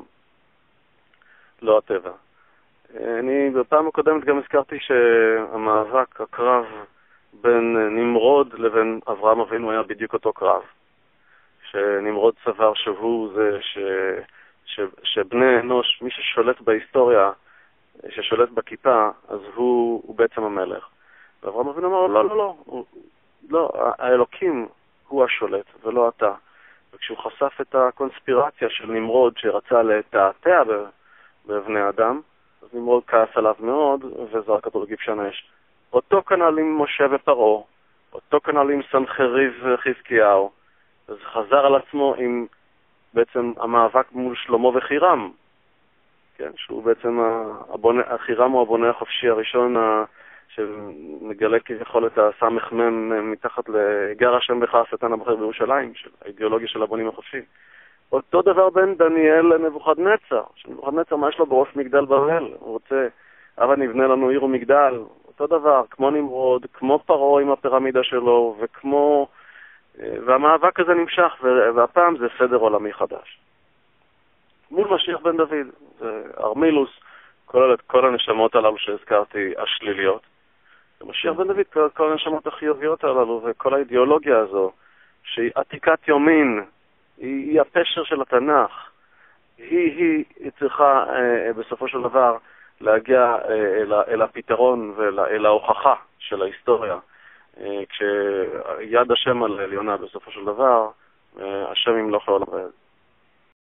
לא הטבע. אני בפעם הקודמת גם הזכרתי שהמאבק, הקרב בין נמרוד לבין אברהם אבינו היה בדיוק אותו קרב. שנמרוד סבר שהוא זה ש... ש... שבני אנוש, מי ששולט בהיסטוריה, ששולט בכיפה, אז הוא, הוא בעצם המלך. ואברהם אבינו אמר, לא, לא, לא, הוא... לא, האלוקים הוא השולט ולא אתה. וכשהוא חשף את הקונספירציה של נמרוד שרצה לתעתע בבני אדם, אז נמרוד כעס עליו מאוד וזרק אותו לכבשן האש. אותו כנ"ל עם משה ופרעה, אותו כנ"ל עם סנחריב וחזקיהו, אז חזר על עצמו עם בעצם המאבק מול שלמה וחירם, כן, שהוא בעצם הבונה, החירם הוא הבונה החופשי הראשון ה... שמגלה כביכול את הסמך מם מתחת לגר השם בך השטן הבחר בירושלים, של האידיאולוגיה של הבונים החופשי. אותו דבר בין דניאל לנבוכדנצר, שנבוכדנצר מה יש לו בראש מגדל בבל, הוא רוצה, אבל נבנה לנו עיר ומגדל, אותו דבר, כמו נמרוד, כמו פרעה עם הפירמידה שלו, וכמו, והמאבק הזה נמשך, והפעם זה סדר עולמי חדש. מול משיח בן דוד, זה ארמילוס, כל, כל הנשמות הללו שהזכרתי, השליליות. משיח בן דוד, כל, כל הנשמות החיוביות הללו, וכל האידיאולוגיה הזו, שהיא עתיקת יומין, היא, היא הפשר של התנ"ך, היא, היא, היא צריכה אה, בסופו של דבר להגיע אה, אל, אל הפתרון ואל ההוכחה של ההיסטוריה. אה, כשיד השם על עליונה בסופו של דבר, אה, השם ימלוך לעולם ועד.